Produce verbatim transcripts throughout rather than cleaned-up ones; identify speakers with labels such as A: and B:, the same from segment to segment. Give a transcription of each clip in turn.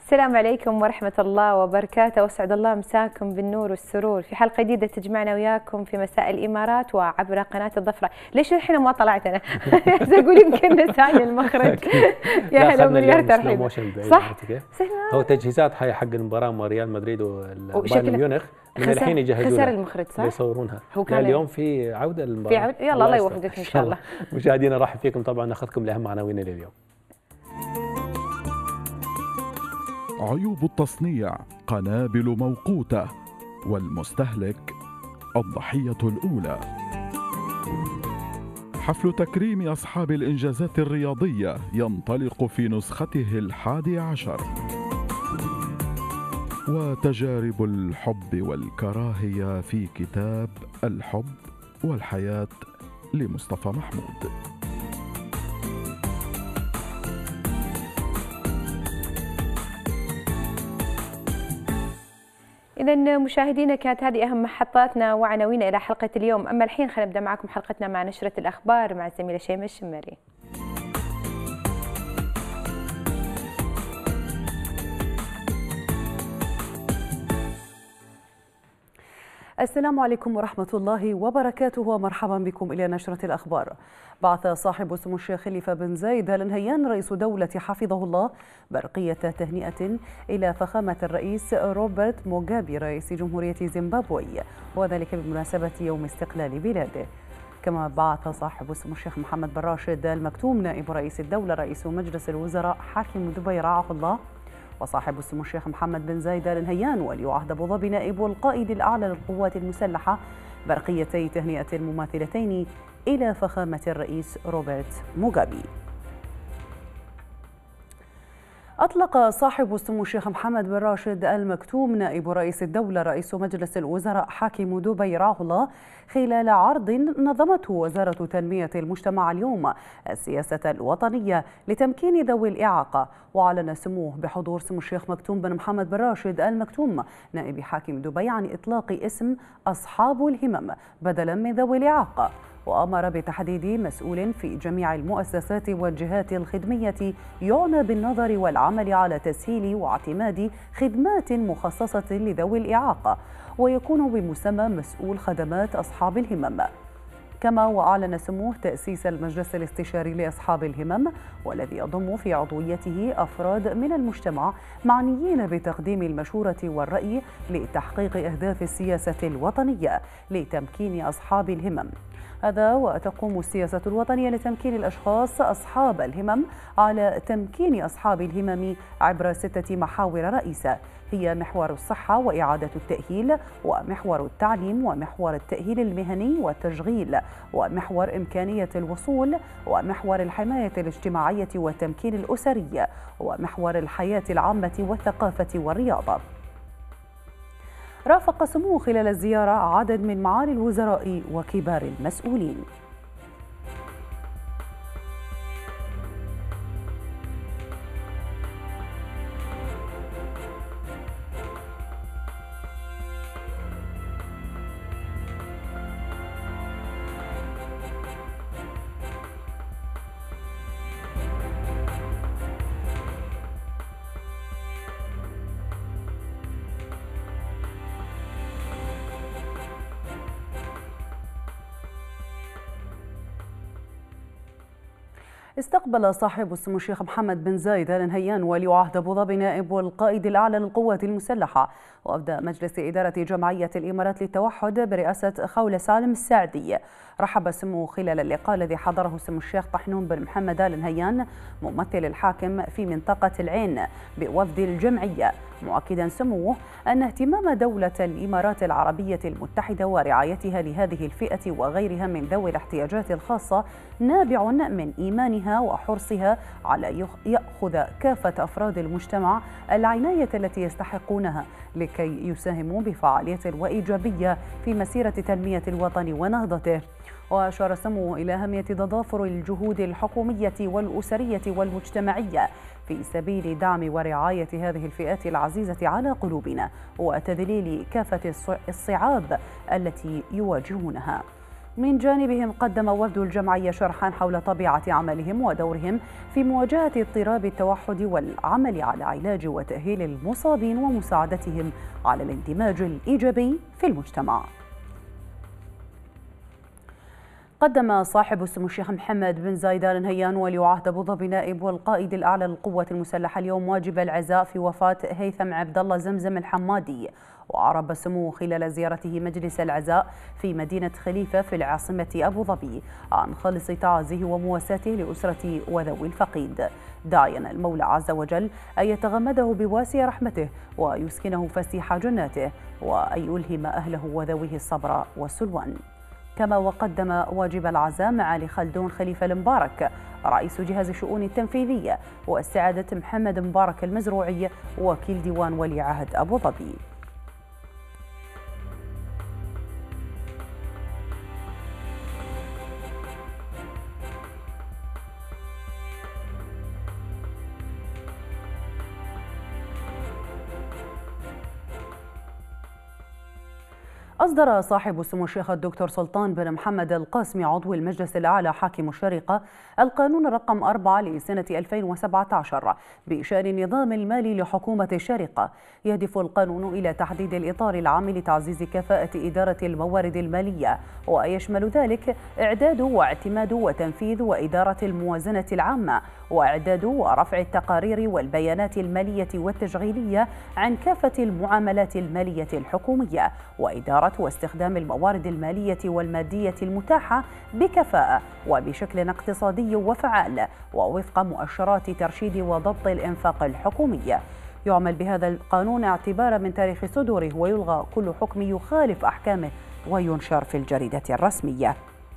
A: السلام عليكم ورحمة الله وبركاته، واسعد الله مساكم بالنور والسرور في حلقة جديدة تجمعنا وياكم في مساء الإمارات وعبر قناة الضفرة. ليش الحين ما طلعت أنا؟ أقول يمكن نساني المخرج. يا هلا مليار ترحيب.
B: صح؟ هو تجهيزات هاي حق المباراة مع ريال مدريد والبايرن ميونخ من الحين يجهزونها.
A: خسر المخرج صح؟
B: يصورونها. هو كان اليوم في عودة للمباراة.
A: في عودة، يلا الله يوفقك إن شاء الله.
B: مشاهدينا رحب فيكم، طبعا ناخذكم لأهم عناوين لليوم.
C: عيوب التصنيع، قنابل موقوتة، والمستهلك الضحية الأولى. حفل تكريم أصحاب الإنجازات الرياضية ينطلق في نسخته الحادي عشر. وتجارب الحب والكراهية في كتاب الحب والحياة لمصطفى محمود.
A: إذا مشاهدينا، كانت هذه أهم محطاتنا وعناوينا إلى حلقة اليوم. أما الحين خلينا نبدأ معكم حلقتنا مع نشرة الأخبار مع الزميلة شيماء الشمري.
D: السلام عليكم ورحمة الله وبركاته، ومرحبا بكم إلى نشرة الأخبار. بعث صاحب سمو الشيخ خليفة بن زايد آل نهيان رئيس دولة حفظه الله برقية تهنئة إلى فخامة الرئيس روبرت موغابي رئيس جمهورية زيمبابوي، وذلك بمناسبة يوم استقلال بلاده. كما بعث صاحب سمو الشيخ محمد بن راشد آل مكتوم نائب رئيس الدولة رئيس مجلس الوزراء حاكم دبي رعاه الله، وصاحب سمو الشيخ محمد بن زايد آل نهيان ولي عهد أبو ظبي نائب القائد الأعلى للقوات المسلحة برقيتي تهنئة المماثلتين إلى فخامة الرئيس روبرت موغابي. أطلق صاحب سمو الشيخ محمد بن راشد آل مكتوم نائب رئيس الدولة رئيس مجلس الوزراء حاكم دبي رعاه الله خلال عرض نظمته وزارة تنمية المجتمع اليوم السياسة الوطنية لتمكين ذوي الإعاقة. وأعلن سموه بحضور سمو الشيخ مكتوم بن محمد بن راشد آل مكتوم نائب حاكم دبي عن إطلاق اسم أصحاب الهمم بدلا من ذوي الإعاقة، وأمر بتحديد مسؤول في جميع المؤسسات والجهات الخدمية يعنى بالنظر والعمل على تسهيل واعتماد خدمات مخصصة لذوي الإعاقة، ويكون بمسمى مسؤول خدمات أصحاب الهمم. كما وأعلن سموه تأسيس المجلس الاستشاري لأصحاب الهمم، والذي يضم في عضويته أفراد من المجتمع معنيين بتقديم المشورة والرأي لتحقيق أهداف السياسة الوطنية لتمكين أصحاب الهمم. هذا وتقوم السياسة الوطنية لتمكين الأشخاص أصحاب الهمم على تمكين أصحاب الهمم عبر ستة محاور رئيسة، هي محور الصحة وإعادة التأهيل، ومحور التعليم، ومحور التأهيل المهني والتشغيل، ومحور إمكانية الوصول، ومحور الحماية الاجتماعية والتمكين الأسري، ومحور الحياة العامة والثقافة والرياضة. رافق سموه خلال الزيارة عدد من معالي الوزراء وكبار المسؤولين. استقبل صاحب السمو الشيخ محمد بن زايد آل نهيان ولي عهد أبو ظبي نائب القائد الأعلى للقوات المسلحة وأبدأ مجلس إدارة جمعية الإمارات للتوحد برئاسة خولة سالم السعدي. رحب سموه خلال اللقاء الذي حضره سمو الشيخ طحنون بن محمد آل نهيان ممثل الحاكم في منطقة العين بوفد الجمعية، مؤكدا سموه أن اهتمام دولة الإمارات العربية المتحدة ورعايتها لهذه الفئة وغيرها من ذوي الاحتياجات الخاصة نابع من إيمانها وحرصها على يأخذ كافة أفراد المجتمع العناية التي يستحقونها لكي يساهموا بفعالية وإيجابية في مسيرة تنمية الوطن ونهضته. وأشار سموه إلى أهمية تضافر الجهود الحكومية والأسرية والمجتمعية في سبيل دعم ورعاية هذه الفئات العزيزة على قلوبنا وتذليل كافة الصعاب التي يواجهونها. من جانبهم قدم وفد الجمعية شرحا حول طبيعة عملهم ودورهم في مواجهة اضطراب التوحد والعمل على علاج وتأهيل المصابين ومساعدتهم على الاندماج الإيجابي في المجتمع. قدم صاحب السمو الشيخ محمد بن زايد آل نهيان ولي عهد أبو ظبي نائب والقائد الأعلى للقوة المسلحة اليوم واجب العزاء في وفاة هيثم عبد الله زمزم الحمادي. وأعرب السمو خلال زيارته مجلس العزاء في مدينة خليفة في العاصمة أبو ظبي عن خالص تعازيه ومواساته لأسرة وذوي الفقيد، داعيا المولى عز وجل أن يتغمده بواسع رحمته ويسكنه فسيح جناته وأن يلهم أهله وذويه الصبر والسلوان. كما وقدم واجب العزاء معالي خلدون خليفة المبارك رئيس جهاز الشؤون التنفيذية والسعادة محمد مبارك المزروعي وكيل ديوان ولي عهد أبو ظبي. أصدر صاحب السمو الشيخ الدكتور سلطان بن محمد القاسمي عضو المجلس الأعلى حاكم الشريقة القانون رقم أربعة لسنة ألفين وسبعة عشر بشأن النظام المالي لحكومة الشريقة. يهدف القانون إلى تحديد الإطار العام لتعزيز كفاءة إدارة الموارد المالية، ويشمل ذلك إعداد واعتماد وتنفيذ وإدارة الموازنة العامة، وإعداد ورفع التقارير والبيانات المالية والتشغيلية عن كافة المعاملات المالية الحكومية، وإدارة واستخدام الموارد المالية والمادية المتاحة بكفاءة وبشكل اقتصادي وفعال ووفق مؤشرات ترشيد وضبط الإنفاق الحكومي. يعمل بهذا القانون اعتبارا من تاريخ صدوره، ويلغى كل حكم يخالف أحكامه وينشر في الجريدة الرسمية.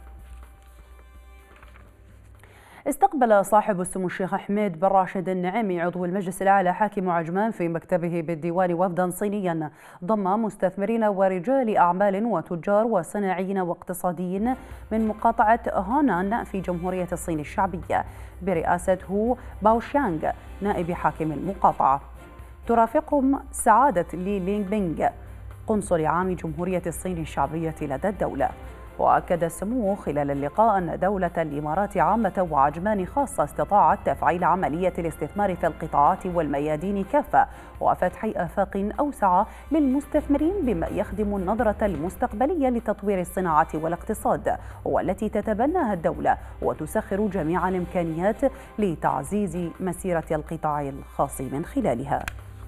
D: استقبل صاحب السمو الشيخ حميد بن راشد النعيمي عضو المجلس الأعلى حاكم عجمان في مكتبه بالديوان وفدا صينيا ضم مستثمرين ورجال أعمال وتجار وصناعيين واقتصاديين من مقاطعة هونان في جمهورية الصين الشعبية برئاسة هو باوشيانغ نائب حاكم المقاطعة. ترافقهم سعادة لي لينغ بينغ قنصل عام جمهورية الصين الشعبية لدى الدولة. وأكد السمو خلال اللقاء أن دولة الإمارات عامة وعجمان خاصة استطاعت تفعيل عملية الاستثمار في القطاعات والميادين كافة وفتح آفاق أوسع للمستثمرين بما يخدم النظرة المستقبلية لتطوير الصناعة والاقتصاد، والتي تتبناها الدولة وتسخر جميع الإمكانيات لتعزيز مسيرة القطاع الخاص من خلالها.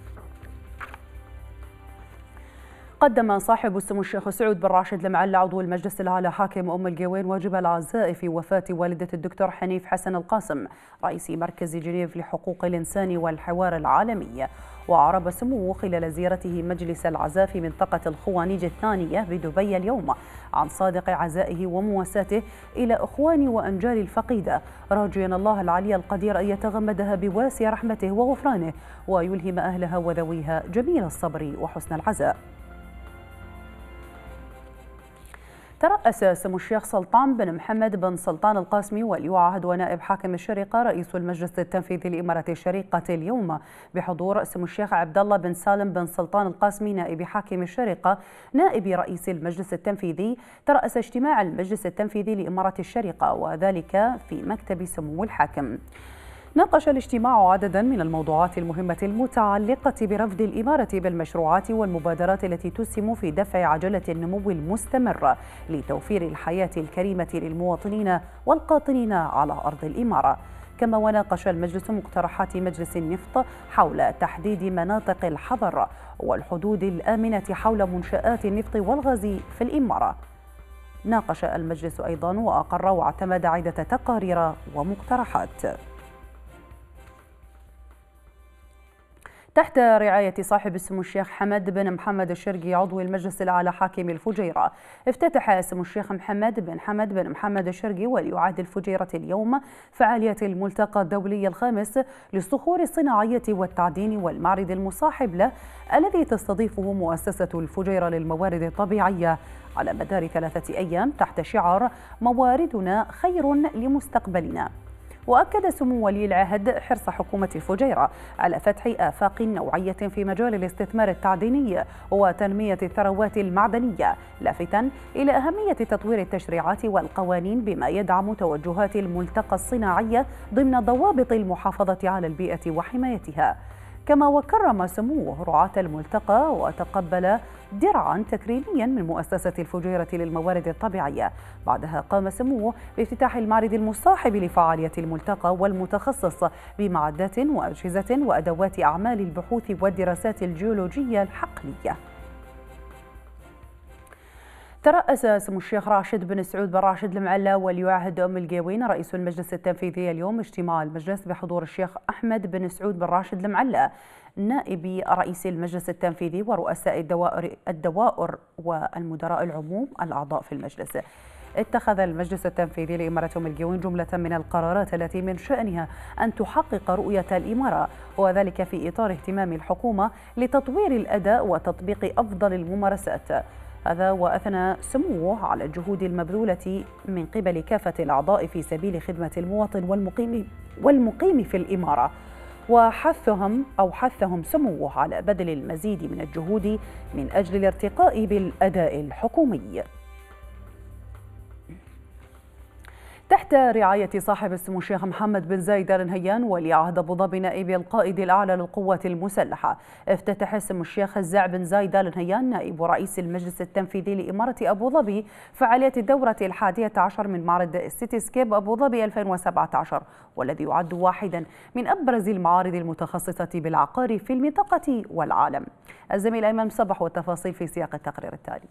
D: قدم صاحب السمو الشيخ سعود بن راشد المعلى عضو المجلس الأعلى حاكم أم القوين واجب العزاء في وفاة والدة الدكتور حنيف حسن القاسم رئيس مركز جنيف لحقوق الإنسان والحوار العالمي. وأعرب السمو خلال زيارته مجلس العزاء في منطقة الخوانيج الثانية بدبي اليوم عن صادق عزائه ومواساته إلى إخوان وأنجال الفقيدة، راجيا الله العلي القدير أن يتغمدها بواسع رحمته وغفرانه ويلهم أهلها وذويها جميل الصبر وحسن العزاء. ترأس سمو الشيخ سلطان بن محمد بن سلطان القاسمي ولي عهد ونائب حاكم الشريقة رئيس المجلس التنفيذي لإمارة الشريقة اليوم بحضور سمو الشيخ عبد الله بن سالم بن سلطان القاسمي نائب حاكم الشريقة نائب رئيس المجلس التنفيذي، ترأس اجتماع المجلس التنفيذي لإمارة الشريقة وذلك في مكتب سمو الحاكم. ناقش الاجتماع عددا من الموضوعات المهمة المتعلقة برفد الإمارة بالمشروعات والمبادرات التي تسهم في دفع عجلة النمو المستمر لتوفير الحياة الكريمة للمواطنين والقاطنين على أرض الإمارة. كما وناقش المجلس مقترحات مجلس النفط حول تحديد مناطق الحظر والحدود الآمنة حول منشآت النفط والغاز في الإمارة. ناقش المجلس أيضا وأقر واعتمد عدة تقارير ومقترحات. تحت رعاية صاحب السمو الشيخ حمد بن محمد الشرقي عضو المجلس الأعلى حاكم الفجيرة، افتتح سمو الشيخ محمد بن حمد بن محمد الشرقي ولي عهد الفجيرة اليوم فعالية الملتقى الدولي الخامس للصخور الصناعية والتعدين والمعرض المصاحب له الذي تستضيفه مؤسسة الفجيرة للموارد الطبيعية على مدار ثلاثة أيام تحت شعار مواردنا خير لمستقبلنا. وأكد سمو ولي العهد حرص حكومة الفجيرة على فتح آفاق نوعية في مجال الاستثمار التعديني وتنمية الثروات المعدنية، لافتا إلى أهمية تطوير التشريعات والقوانين بما يدعم توجهات الملتقى الصناعية ضمن ضوابط المحافظة على البيئة وحمايتها. كما وكرم سموه رعاة الملتقى وتقبل درعا تكريميا من مؤسسة الفجيرة للموارد الطبيعية. بعدها قام سموه بافتتاح المعرض المصاحب لفعالية الملتقى والمتخصص بمعدات وأجهزة وأدوات أعمال البحوث والدراسات الجيولوجية الحقلية. ترأس سمو الشيخ راشد بن سعود بن راشد المعلى ولي العهد أم القوين رئيس المجلس التنفيذي اليوم اجتماع المجلس بحضور الشيخ أحمد بن سعود بن راشد المعلى نائب رئيس المجلس التنفيذي ورؤساء الدوائر, الدوائر والمدراء العموم الأعضاء في المجلس. اتخذ المجلس التنفيذي لإمارة أم القوين جملة من القرارات التي من شأنها أن تحقق رؤية الإمارة، وذلك في إطار اهتمام الحكومة لتطوير الأداء وتطبيق أفضل الممارسات. هذا وأثنى سموه على الجهود المبذولة من قبل كافة الأعضاء في سبيل خدمة المواطن والمقيم والمقيم في الإمارة، وحثهم أو حثهم سموه على بذل المزيد من الجهود من أجل الارتقاء بالأداء الحكومي. تحت رعاية صاحب السمو الشيخ محمد بن زايد آل نهيان ولي عهد أبو ظبي نائب القائد الأعلى للقوات المسلحة، افتتح سمو الشيخ هزاع بن زايد آل نهيان نائب رئيس المجلس التنفيذي لإمارة أبو ظبي فعاليات الدورة الحادية عشر من معرض سيتي سكيب أبو ظبي ألفين وسبعة عشر، والذي يعد واحدا من أبرز المعارض المتخصصة بالعقار في المنطقة والعالم. الزميل أيمن مصبح والتفاصيل في سياق التقرير التالي.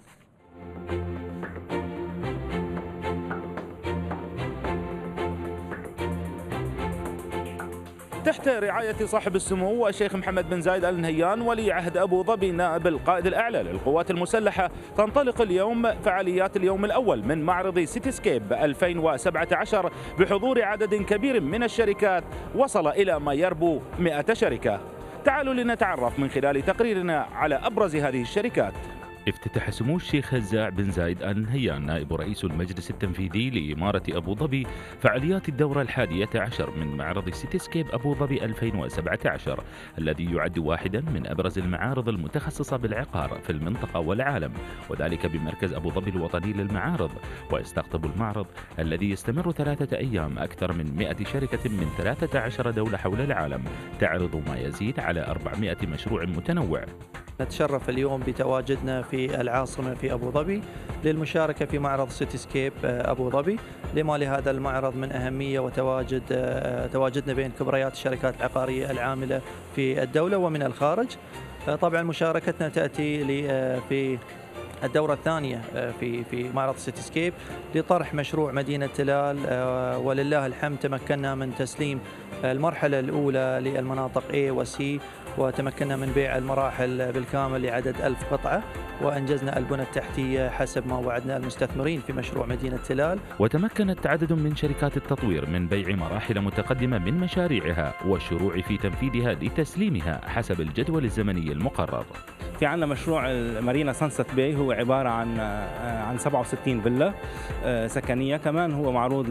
E: تحت رعاية صاحب السمو الشيخ محمد بن زايد آل نهيان ولي عهد أبو ظبي نائب القائد الأعلى للقوات المسلحة، تنطلق اليوم فعاليات اليوم الأول من معرض سيتي سكيب ألفين وسبعة عشر بحضور عدد كبير من الشركات وصل إلى ما يربو مئة شركة. تعالوا لنتعرف من خلال تقريرنا على أبرز هذه الشركات.
F: افتتح سمو الشيخ هزاع بن زايد آل نهيان نائب رئيس المجلس التنفيذي لإمارة أبو ظبي فعاليات الدورة الحادية عشر من معرض سيتي سكيب أبو ظبي ألفين وسبعة عشر، الذي يعد واحدا من أبرز المعارض المتخصصة بالعقار في المنطقة والعالم، وذلك بمركز أبو ظبي الوطني للمعارض. ويستقطب المعرض الذي يستمر ثلاثة أيام أكثر من مئة شركة من ثلاثة عشر دولة حول العالم، تعرض ما يزيد على أربعمئة مشروع متنوع.
G: نتشرف اليوم بتواجدنا في العاصمة في أبو ظبي للمشاركة في معرض سيتي سكيب أبو ظبي، لما لهذا المعرض من أهمية وتواجد تواجدنا بين كبريات الشركات العقارية العاملة في الدولة ومن الخارج. طبعا مشاركتنا تأتي في الدورة الثانية في في معرض سيتي سكيب لطرح مشروع مدينة تلال، ولله الحمد تمكنا من تسليم المرحلة الأولى للمناطق A و C، وتمكنا من بيع المراحل بالكامل لعدد ألف قطعة، وأنجزنا البنى التحتية حسب ما وعدنا المستثمرين في مشروع مدينة تلال.
F: وتمكنت عدد من شركات التطوير من بيع مراحل متقدمة من مشاريعها والشروع في تنفيذها لتسليمها حسب الجدول الزمني المقرر.
H: في عندنا مشروع مارينا سانست باي، هو عبارة عن عن سبعة وستين فيلا سكنية، كمان هو معروض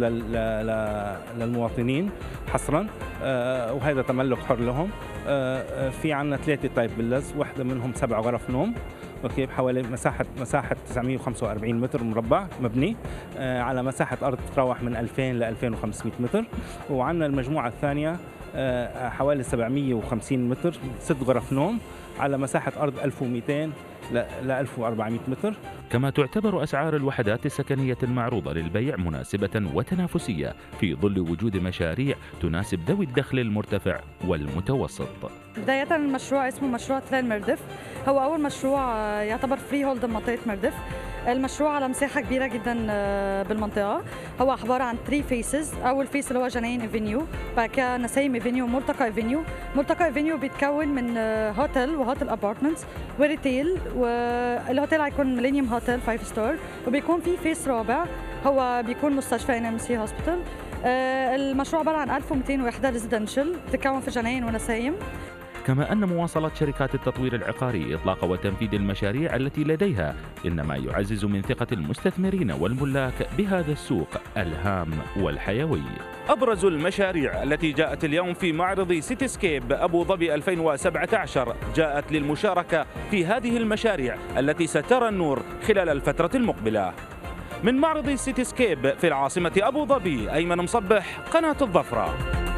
H: للمواطنين حصرا، وهذا تملك حر لهم. في عندنا ثلاثة تايب فيلاز، واحدة منهم سبع غرف نوم، اوكي، بحوالي مساحة مساحة تسعمئة وخمسة وأربعين متر مربع مبني على مساحة أرض تتراوح من ألفين ل ألفين وخمسمئة متر. وعندنا المجموعة الثانية حوالي سبعمئة وخمسين متر، ست غرف نوم على مساحة أرض ألف ومئتين ل ألف وأربعمئة متر.
F: كما تعتبر أسعار الوحدات السكنية المعروضة للبيع مناسبة وتنافسية في ظل وجود مشاريع تناسب ذوي الدخل المرتفع والمتوسط.
I: بداية المشروع اسمه مشروع تلال مردف، هو أول مشروع يعتبر فري هولد بمنطقة مردف. المشروع على مساحة كبيرة جدا بالمنطقة، هو عبارة عن ثلاث فيسز. أول فيس اللي هو جناين افينيو، بعد كده نسايم افينيو، مرتقى افينيو. مرتقى افينيو بيتكون من هوتيل وهوتيل ابارتمنتس وريتيل، والهوتيل هيكون ميلينيوم هوتيل فايف ستار، وبيكون في فيس رابع هو بيكون مستشفى ان ام سي هوسبيتال. المشروع عبارة عن ألف ومئتين وحدة ريزيدنشال بتتكون في جناين ونسايم.
F: كما أن مواصلة شركات التطوير العقاري إطلاق وتنفيذ المشاريع التي لديها إنما يعزز من ثقة المستثمرين والملاك بهذا السوق الهام والحيوي.
E: أبرز المشاريع التي جاءت اليوم في معرض سيتي سكيب أبو ظبي ألفين وسبعة عشر جاءت للمشاركة في هذه المشاريع التي سترى النور خلال الفترة المقبلة. من معرض سيتي سكيب في العاصمة أبو ظبي، أيمن مصبح، قناة الظفرة.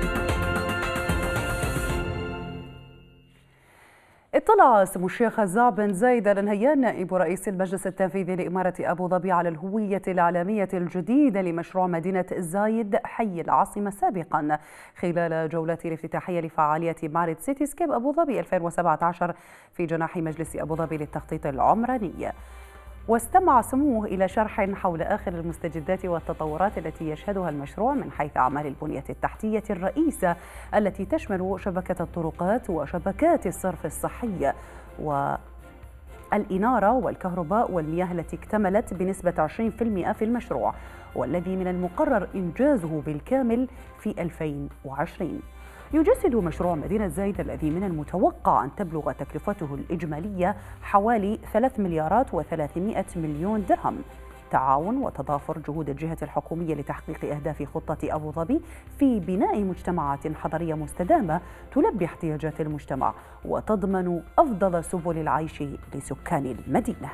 D: اطلع سمو الشيخ هزاع بن زايد آل نهيان نائب رئيس المجلس التنفيذي لإمارة أبو ظبي على الهوية الإعلامية الجديدة لمشروع مدينة زايد حي العاصمة سابقا خلال جولته الافتتاحية لفعالية معرض سيتي سكيب أبو ظبي ألفين وسبعة عشر في جناح مجلس أبو ظبي للتخطيط العمراني. واستمع سموه إلى شرح حول آخر المستجدات والتطورات التي يشهدها المشروع من حيث أعمال البنية التحتية الرئيسة التي تشمل شبكة الطرقات وشبكات الصرف الصحي والإنارة والكهرباء والمياه التي اكتملت بنسبة عشرين بالمئة في المشروع، والذي من المقرر إنجازه بالكامل في ألفين وعشرين. يجسد مشروع مدينة زايد الذي من المتوقع أن تبلغ تكلفته الإجمالية حوالي ثلاث مليارات وثلاثمئة مليون درهم تعاون وتضافر جهود الجهة الحكومية لتحقيق أهداف خطة أبو ظبي في بناء مجتمعات حضرية مستدامة تلبي احتياجات المجتمع وتضمن أفضل سبل العيش لسكان المدينة.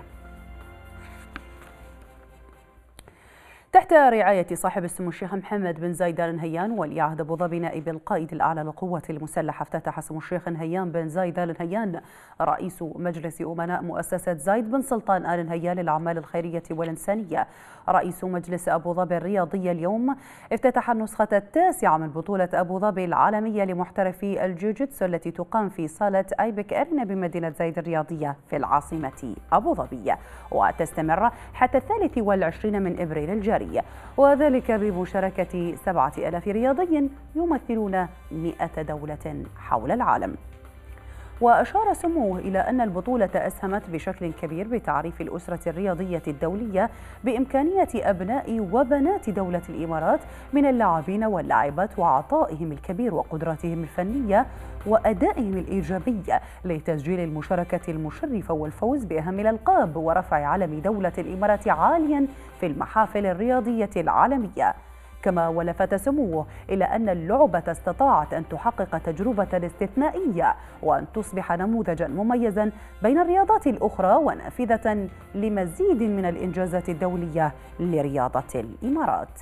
D: تحت رعاية صاحب السمو الشيخ محمد بن زايد آل نهيان ولي عهد أبو ظبي نائب القائد الأعلى للقوات المسلحة، افتتح سمو الشيخ نهيان بن زايد آل نهيان رئيس مجلس أمناء مؤسسة زايد بن سلطان آل نهيان للأعمال الخيرية والإنسانية رئيس مجلس أبو ظبي الرياضية اليوم افتتح النسخة التاسعة من بطولة أبو ظبي العالمية لمحترفي الجوجيتسو التي تقام في صالة أيبك أرينا بمدينة زايد الرياضية في العاصمة أبو ظبي، وتستمر حتى الثالث والعشرين من إبريل الجاري، وذلك بمشاركة سبعة آلاف رياضي يمثلون مئة دولة حول العالم. وأشار سموه إلى أن البطولة أسهمت بشكل كبير بتعريف الأسرة الرياضية الدولية بإمكانية أبناء وبنات دولة الإمارات من اللاعبين واللاعبات وعطائهم الكبير وقدراتهم الفنية وأدائهم الإيجابي لتسجيل المشاركة المشرفة والفوز بأهم الألقاب ورفع علم دولة الإمارات عاليا في المحافل الرياضية العالمية. كما ولفت سموه إلى أن اللعبة استطاعت أن تحقق تجربة استثنائية وأن تصبح نموذجا مميزا بين الرياضات الأخرى ونافذة لمزيد من الإنجازات الدولية لرياضة الإمارات.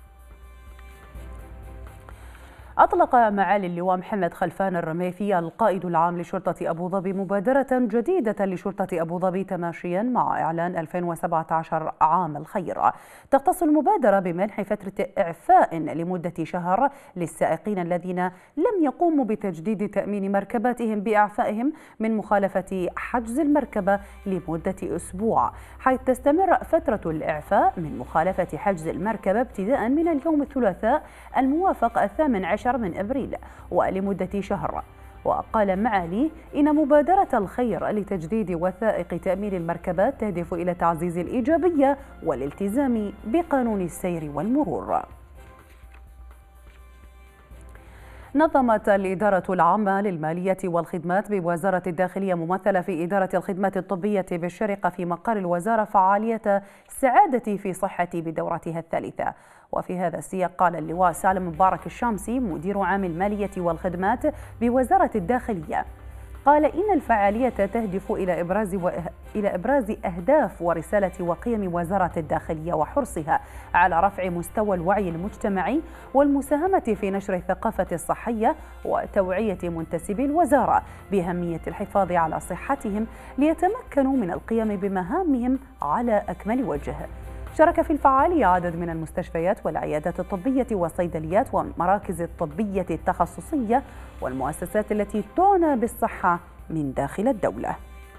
D: أطلق معالي اللواء محمد خلفان الرميثي القائد العام لشرطة أبو ظبي مبادرة جديدة لشرطة أبو ظبي تماشيا مع إعلان ألفين وسبعة عشر عام الخير. تختص المبادرة بمنح فترة إعفاء لمدة شهر للسائقين الذين لم يقوموا بتجديد تأمين مركباتهم بإعفائهم من مخالفة حجز المركبة لمدة أسبوع، حيث تستمر فترة الإعفاء من مخالفة حجز المركبة ابتداء من اليوم الثلاثاء الموافق الثامن عشر من أبريل ولمدة شهر. وقال معالي إن مبادرة الخير لتجديد وثائق تأمين المركبات تهدف إلى تعزيز الإيجابية والالتزام بقانون السير والمرور. نظمت الإدارة العامة للمالية والخدمات بوزارة الداخلية ممثلة في إدارة الخدمات الطبية بالشرقة في مقر الوزارة فعالية سعادتي في صحتي بدورتها الثالثة. وفي هذا السياق قال اللواء سالم مبارك الشامسي مدير عام المالية والخدمات بوزارة الداخلية، قال إن الفعالية تهدف إلى إبراز و... إلى إبراز أهداف ورسالة وقيم وزارة الداخلية وحرصها على رفع مستوى الوعي المجتمعي والمساهمة في نشر الثقافة الصحية وتوعية منتسبي الوزارة بأهمية الحفاظ على صحتهم ليتمكنوا من القيام بمهامهم على أكمل وجه. شارك في الفعالية عدد من المستشفيات والعيادات الطبية والصيدليات والمراكز الطبية التخصصية والمؤسسات التي تعنى بالصحة من داخل الدولة.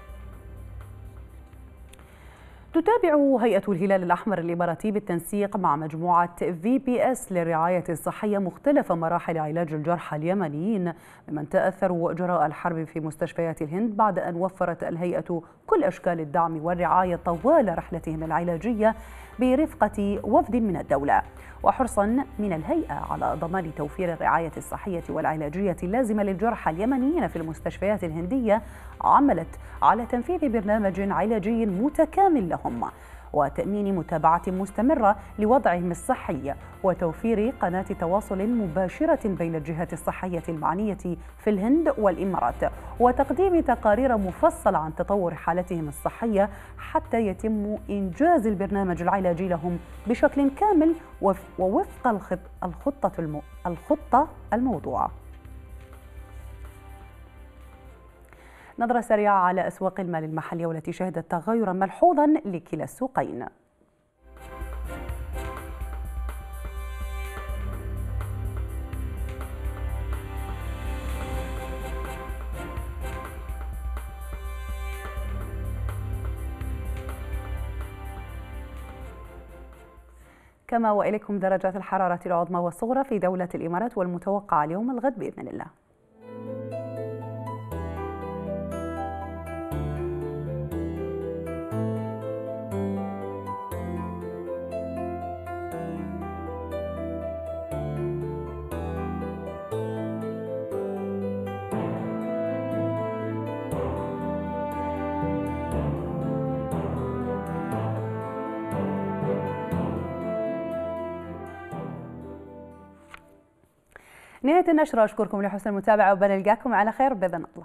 D: تتابع هيئة الهلال الأحمر الإماراتي بالتنسيق مع مجموعة في بي إس للرعاية الصحية مختلف مراحل علاج الجرحى اليمنيين ممن تأثروا جراء الحرب في مستشفيات الهند، بعد أن وفرت الهيئة كل أشكال الدعم والرعاية طوال رحلتهم العلاجية برفقة وفد من الدولة، وحرصا من الهيئة على ضمان توفير الرعاية الصحية والعلاجية اللازمة للجرحى اليمنيين في المستشفيات الهندية، عملت على تنفيذ برنامج علاجي متكامل لهم وتأمين متابعة مستمرة لوضعهم الصحي، وتوفير قناة تواصل مباشرة بين الجهات الصحية المعنية في الهند والإمارات، وتقديم تقارير مفصلة عن تطور حالتهم الصحية حتى يتم إنجاز البرنامج العلاجي لهم بشكل كامل ووفق الخطة الخطة الموضوعة. نظرة سريعة على أسواق المال المحلية والتي شهدت تغيرا ملحوظا لكلا السوقين. كما وإليكم درجات الحرارة العظمى والصغرى في دولة الإمارات والمتوقعة اليوم الغد بإذن الله. نهاية النشرة، أشكركم لحسن المتابعة وبنلقاكم على خير بإذن الله.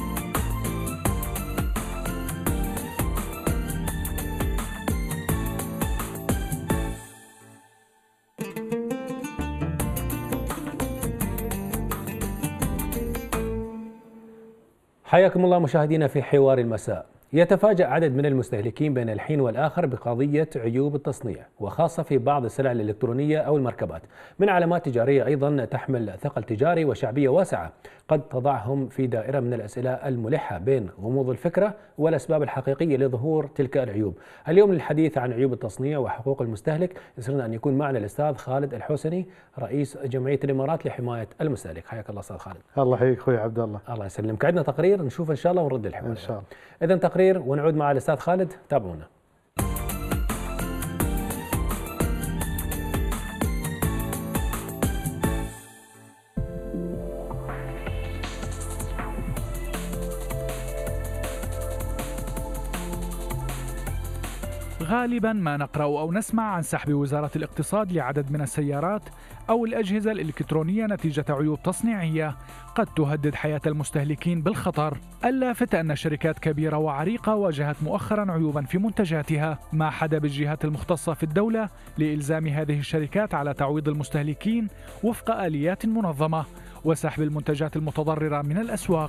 B: حياكم الله مشاهدينا في حوار المساء. يتفاجأ عدد من المستهلكين بين الحين والآخر بقضية عيوب التصنيع، وخاصة في بعض السلع الإلكترونية أو المركبات من علامات تجارية أيضا تحمل ثقل تجاري وشعبية واسعة، قد تضعهم في دائرة من الأسئلة الملحة بين غموض الفكرة والأسباب الحقيقية لظهور تلك العيوب. اليوم للحديث عن عيوب التصنيع وحقوق المستهلك يسرنا أن يكون معنا الأستاذ خالد الحوسني رئيس جمعية الإمارات لحماية المستهلك. حياك الله أستاذ خالد.
J: الله يحييك أخوي عبد الله.
B: الله يسلمك. عندنا تقرير نشوف إن شاء الله ونرد الحوار
J: إن شاء الله.
B: إذن تقرير ونعود مع الأستاذ خالد، تابعونا.
K: غالبا ما نقرأ أو نسمع عن سحب وزارة الاقتصاد لعدد من السيارات أو الأجهزة الإلكترونية نتيجة عيوب تصنيعية قد تهدد حياة المستهلكين بالخطر. اللافت أن شركات كبيرة وعريقة واجهت مؤخرا عيوبا في منتجاتها، ما حدا بالجهات المختصة في الدولة لإلزام هذه الشركات على تعويض المستهلكين وفق آليات منظمة وسحب المنتجات المتضررة من الأسواق.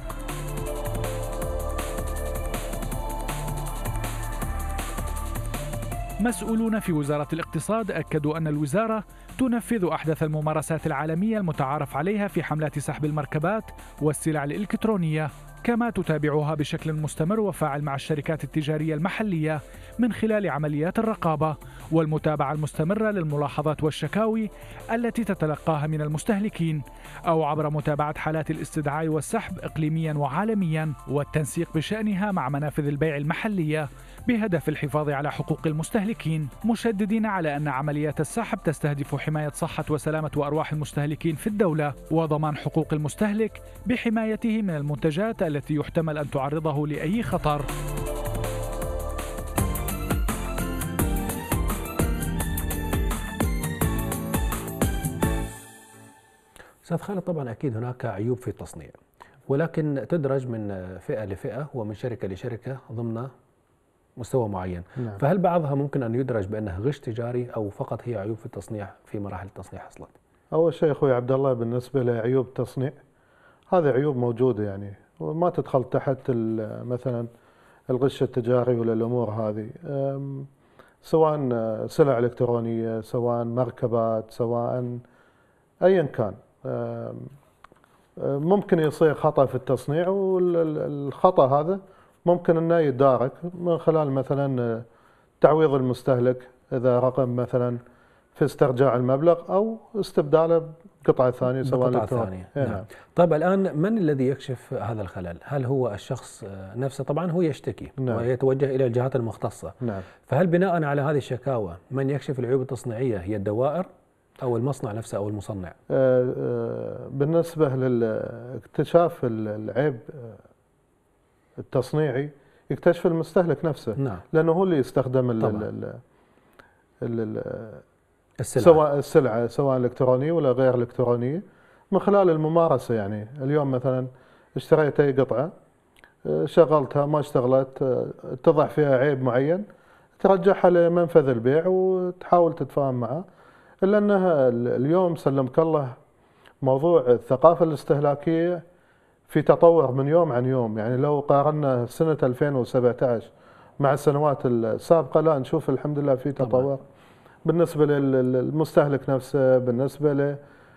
K: مسؤولون في وزارة الاقتصاد أكدوا أن الوزارة تنفذ أحدث الممارسات العالمية المتعارف عليها في حملات سحب المركبات والسلع الإلكترونية، كما تتابعها بشكل مستمر وفاعل مع الشركات التجارية المحلية من خلال عمليات الرقابة والمتابعة المستمرة للملاحظات والشكاوي التي تتلقاها من المستهلكين، أو عبر متابعة حالات الاستدعاء والسحب إقليميا وعالميا والتنسيق بشأنها مع منافذ البيع المحلية بهدف الحفاظ على حقوق المستهلكين، مشددين على أن عمليات السحب تستهدف حماية صحة وسلامة وأرواح المستهلكين في الدولة وضمان حقوق المستهلك بحمايته من المنتجات التي يحتمل أن تعرضه لأي خطر.
B: أستاذ خالد، طبعا أكيد هناك عيوب في التصنيع، ولكن تدرج من فئة لفئة ومن شركة لشركة ضمن مستوى معين. نعم. فهل بعضها ممكن أن يدرج بأنه غش تجاري أو فقط هي عيوب في التصنيع في مراحل التصنيع حصلت؟
J: أول شيء أخوي عبد الله بالنسبة لعيوب التصنيع، هذه عيوب موجودة يعني وما تدخل تحت مثلا الغش التجاري ولا الأمور هذه، سواء سلع إلكترونية سواء مركبات سواء أيا كان، ممكن يصير خطأ في التصنيع، والخطأ هذا ممكن أنه يدارك من خلال مثلا تعويض المستهلك إذا رقم مثلا في استرجاع المبلغ او استبداله بقطعه ثانيه سواء
B: بقطعة
J: الكترونية.
B: ثانية. نعم. طيب الآن من الذي يكشف هذا الخلل؟ هل هو الشخص نفسه؟ طبعا هو يشتكي
J: نعم.
B: ويتوجه إلى الجهات المختصة.
J: نعم.
B: فهل بناء على هذه الشكاوى من يكشف العيوب التصنيعية هي الدوائر أو المصنع نفسه أو المصنع؟
J: آه آه بالنسبة لاكتشاف العيب التصنيعي يكتشف المستهلك نفسه.
B: نعم.
J: لأنه هو اللي يستخدم ال ال ال
B: السلعة.
J: سواء السلعة سواء إلكترونية ولا غير إلكترونية من خلال الممارسة. يعني اليوم مثلا اشتريت أي قطعة شغلتها ما اشتغلت اتضح فيها عيب معين ترجعها لمنفذ البيع وتحاول تتفاهم معه. إلا أنها اليوم سلمك الله موضوع الثقافة الاستهلاكية في تطور من يوم عن يوم. يعني لو قارنا سنة ألفين وسبعة عشر مع السنوات السابقة لا نشوف الحمد لله في تطور طبعا. بالنسبة للمستهلك نفسه، بالنسبة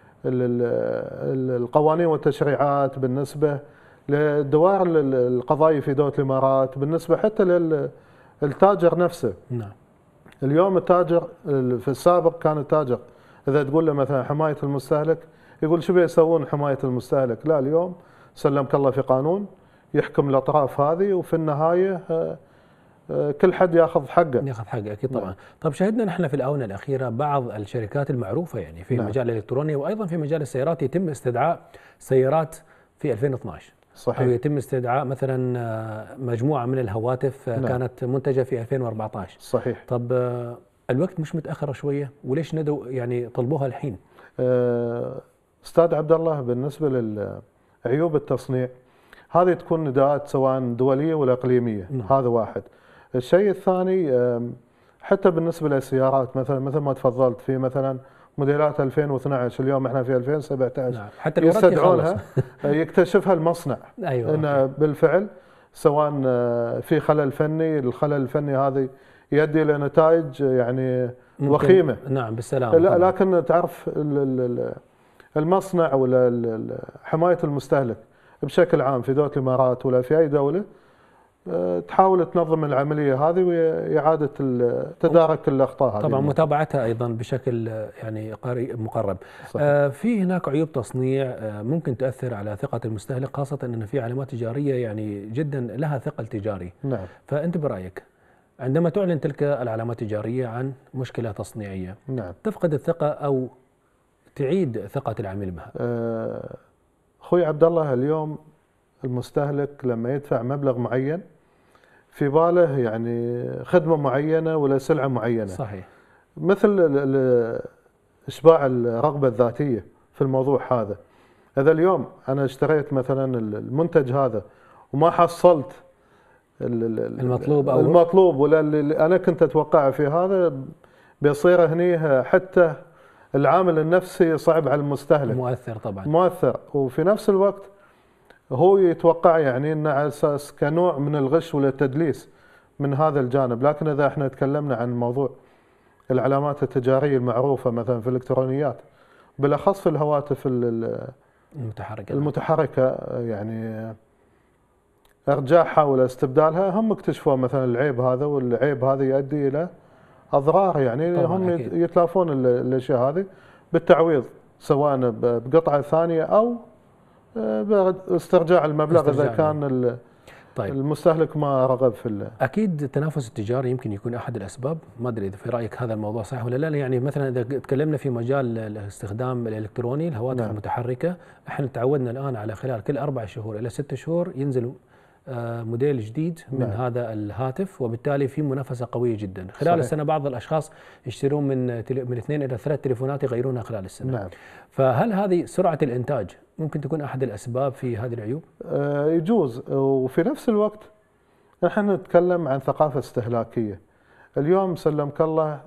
J: للقوانين والتشريعات، بالنسبة للدوائر القضائية في دولة الإمارات، بالنسبة حتى للتاجر نفسه.
B: نعم.
J: اليوم التاجر في السابق كان التاجر إذا تقول له مثلا حماية المستهلك يقول شو بيسوون حماية المستهلك؟ لا، اليوم سلمك الله في قانون يحكم الأطراف هذه وفي النهاية كل حد ياخذ حقه.
B: ياخذ حقه اكيد طبعا. نعم. طب شهدنا نحن في الاونه الاخيره بعض الشركات المعروفه يعني في
J: نعم.
B: المجال الالكتروني وايضا في مجال السيارات يتم استدعاء سيارات في ألفين واثناشر.
J: صحيح.
B: او يتم استدعاء مثلا مجموعه من الهواتف نعم. كانت منتجه في ألفين وأربعة عشر.
J: صحيح.
B: طب الوقت مش متاخر شويه وليش ندوا يعني طلبوها الحين؟
J: استاذ عبد الله بالنسبه لعيوب التصنيع هذه تكون نداءات سواء دوليه ولا اقليميه. نعم. هذا واحد. الشيء الثاني حتى بالنسبه للسيارات مثلا مثل ما تفضلت في مثلا موديلات ألفين واثناشر اليوم احنا في ألفين وسبعة عشر.
B: نعم. حتى
J: يستدعونها يكتشفها المصنع.
B: ايوه
J: انه بالفعل سواء في خلل فني، الخلل الفني هذا يؤدي الى نتائج يعني وخيمه.
B: نعم بالسلامه.
J: لكن تعرف المصنع ولا حمايه المستهلك بشكل عام في دوله الامارات ولا في اي دوله تحاول تنظم العمليه هذه واعاده تدارك الاخطاء هذه.
B: طبعا متابعتها ايضا بشكل يعني قريب مقرب. آه في هناك عيوب تصنيع آه ممكن تؤثر على ثقه المستهلك، خاصه ان في علامات تجاريه يعني جدا لها ثقل تجاري.
J: نعم.
B: فانت برايك عندما تعلن تلك العلامات التجاريه عن مشكله تصنيعيه
J: نعم.
B: تفقد الثقه او تعيد ثقه العميل بها؟
J: آه اخوي عبد الله اليوم المستهلك لما يدفع مبلغ معين في باله يعني خدمة معينة ولا سلعة معينة.
B: صحيح.
J: مثل إشباع الرغبة الذاتية في الموضوع هذا. إذا اليوم أنا اشتريت مثلا المنتج هذا وما حصلت
B: المطلوب أو
J: المطلوب ولا اللي أنا كنت أتوقعه في هذا بيصير هني حتى العامل النفسي صعب على المستهلك.
B: مؤثر طبعا.
J: مؤثر. وفي نفس الوقت هو يتوقع يعني انه على اساس كنوع من الغش ولا التدليس من هذا الجانب. لكن اذا احنا تكلمنا عن موضوع العلامات التجاريه المعروفه مثلا في الالكترونيات بالاخص في الهواتف
B: المتحركه
J: المتحركه يعني ارجاعها ولا استبدالها هم اكتشفوا مثلا العيب هذا، والعيب هذا يؤدي الى اضرار. يعني هم أكيد. يتلافون الاشياء هذه بالتعويض سواء بقطعه ثانيه او باسترجاع المبلغ اذا كان طيب. المستهلك ما رغب في
B: اكيد التنافس التجاري يمكن يكون احد الاسباب. ما ادري اذا في رايك هذا الموضوع صحيح ولا لا. يعني مثلا اذا تكلمنا في مجال الاستخدام الالكتروني الهواتف نعم. المتحركه، احنا تعودنا الان على خلال كل اربع شهور الى ست شهور ينزل موديل جديد من نعم. هذا الهاتف، وبالتالي في منافسه قويه جدا. خلال صحيح. السنه بعض الاشخاص يشترون من من اثنين الى ثلاث تليفونات يغيرونها خلال السنه.
J: نعم.
B: فهل هذه سرعه الانتاج ممكن تكون احد الاسباب في هذه العيوب؟
J: آه يجوز. وفي نفس الوقت نحن نتكلم عن ثقافه استهلاكيه. اليوم سلمك الله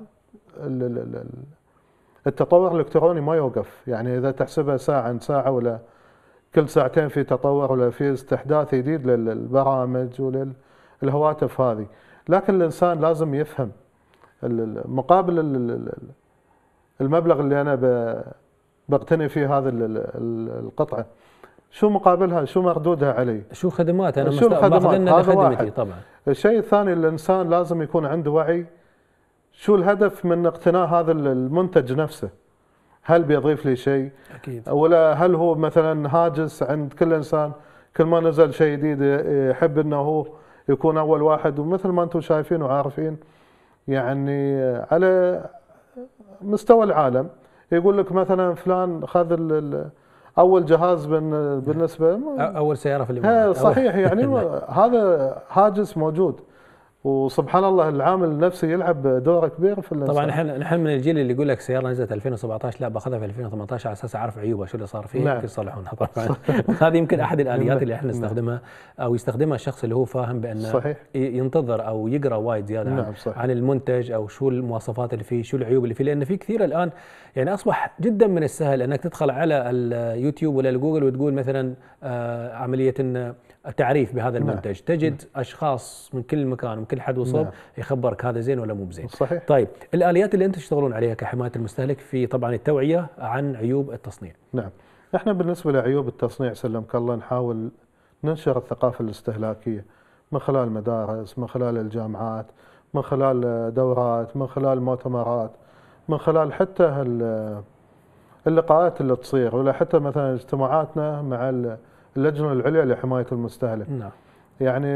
J: التطور الالكتروني ما يوقف. يعني اذا تحسبها ساعه عن ساعه ولا كل ساعتين في تطور ولا في استحداث جديد للبرامج وللهواتف هذه. لكن الانسان لازم يفهم مقابل المبلغ اللي انا بقتني فيه هذه القطعه شو مقابلها، شو مردودها علي،
B: شو خدماتها، انا
J: شو الخدمات.
B: هذا واحد.
J: طبعا. الشيء الثاني الانسان لازم يكون عنده وعي شو الهدف من اقتناء هذا المنتج نفسه؟ هل بيضيف لي شيء؟
B: اكيد.
J: ولا هل هو مثلا هاجس عند كل انسان كل ما نزل شيء جديد يحب انه هو يكون اول واحد؟ ومثل ما انتم شايفين وعارفين يعني على مستوى العالم يقول لك مثلا فلان خذ اول جهاز بالنسبه
B: اول سياره في الامارات.
J: صحيح يعني هذا هاجس موجود، وسبحان الله العامل النفسي يلعب دور كبير في الانسان.
B: طبعا نحن نحن من الجيل اللي يقول لك سياره نزلت ألفين وسبعطعش لا باخذها في ألفين وثمانطعش على اساس اعرف عيوبها شو اللي صار فيها
J: نعم.
B: يمكن يصلحونها طبعا. هذه يمكن احد الاليات اللي احنا نستخدمها او يستخدمها الشخص اللي هو فاهم بانه
J: صحيح.
B: ينتظر او يقرا وايد زياده
J: نعم
B: عن,
J: صحيح.
B: عن المنتج او شو المواصفات اللي فيه، شو العيوب اللي فيه، لان في كثير الان يعني اصبح جدا من السهل انك تدخل على اليوتيوب ولا الجوجل وتقول مثلا آه عمليه التعريف بهذا المنتج. نعم. تجد نعم. اشخاص من كل مكان ومن كل حد وصوب نعم. يخبرك هذا زين ولا مو بزين.
J: صحيح.
B: طيب الاليات اللي انتم تشتغلون عليها كحمايه المستهلك في طبعا التوعيه عن عيوب التصنيع.
J: نعم احنا بالنسبه لعيوب التصنيع سلمك الله نحاول ننشر الثقافه الاستهلاكيه من خلال المدارس، من خلال الجامعات، من خلال دورات، من خلال مؤتمرات، من خلال حتى اللقاءات اللي تصير، ولا حتى مثلا اجتماعاتنا مع اللجنه العليا لحمايه المستهلك.
B: نعم.
J: يعني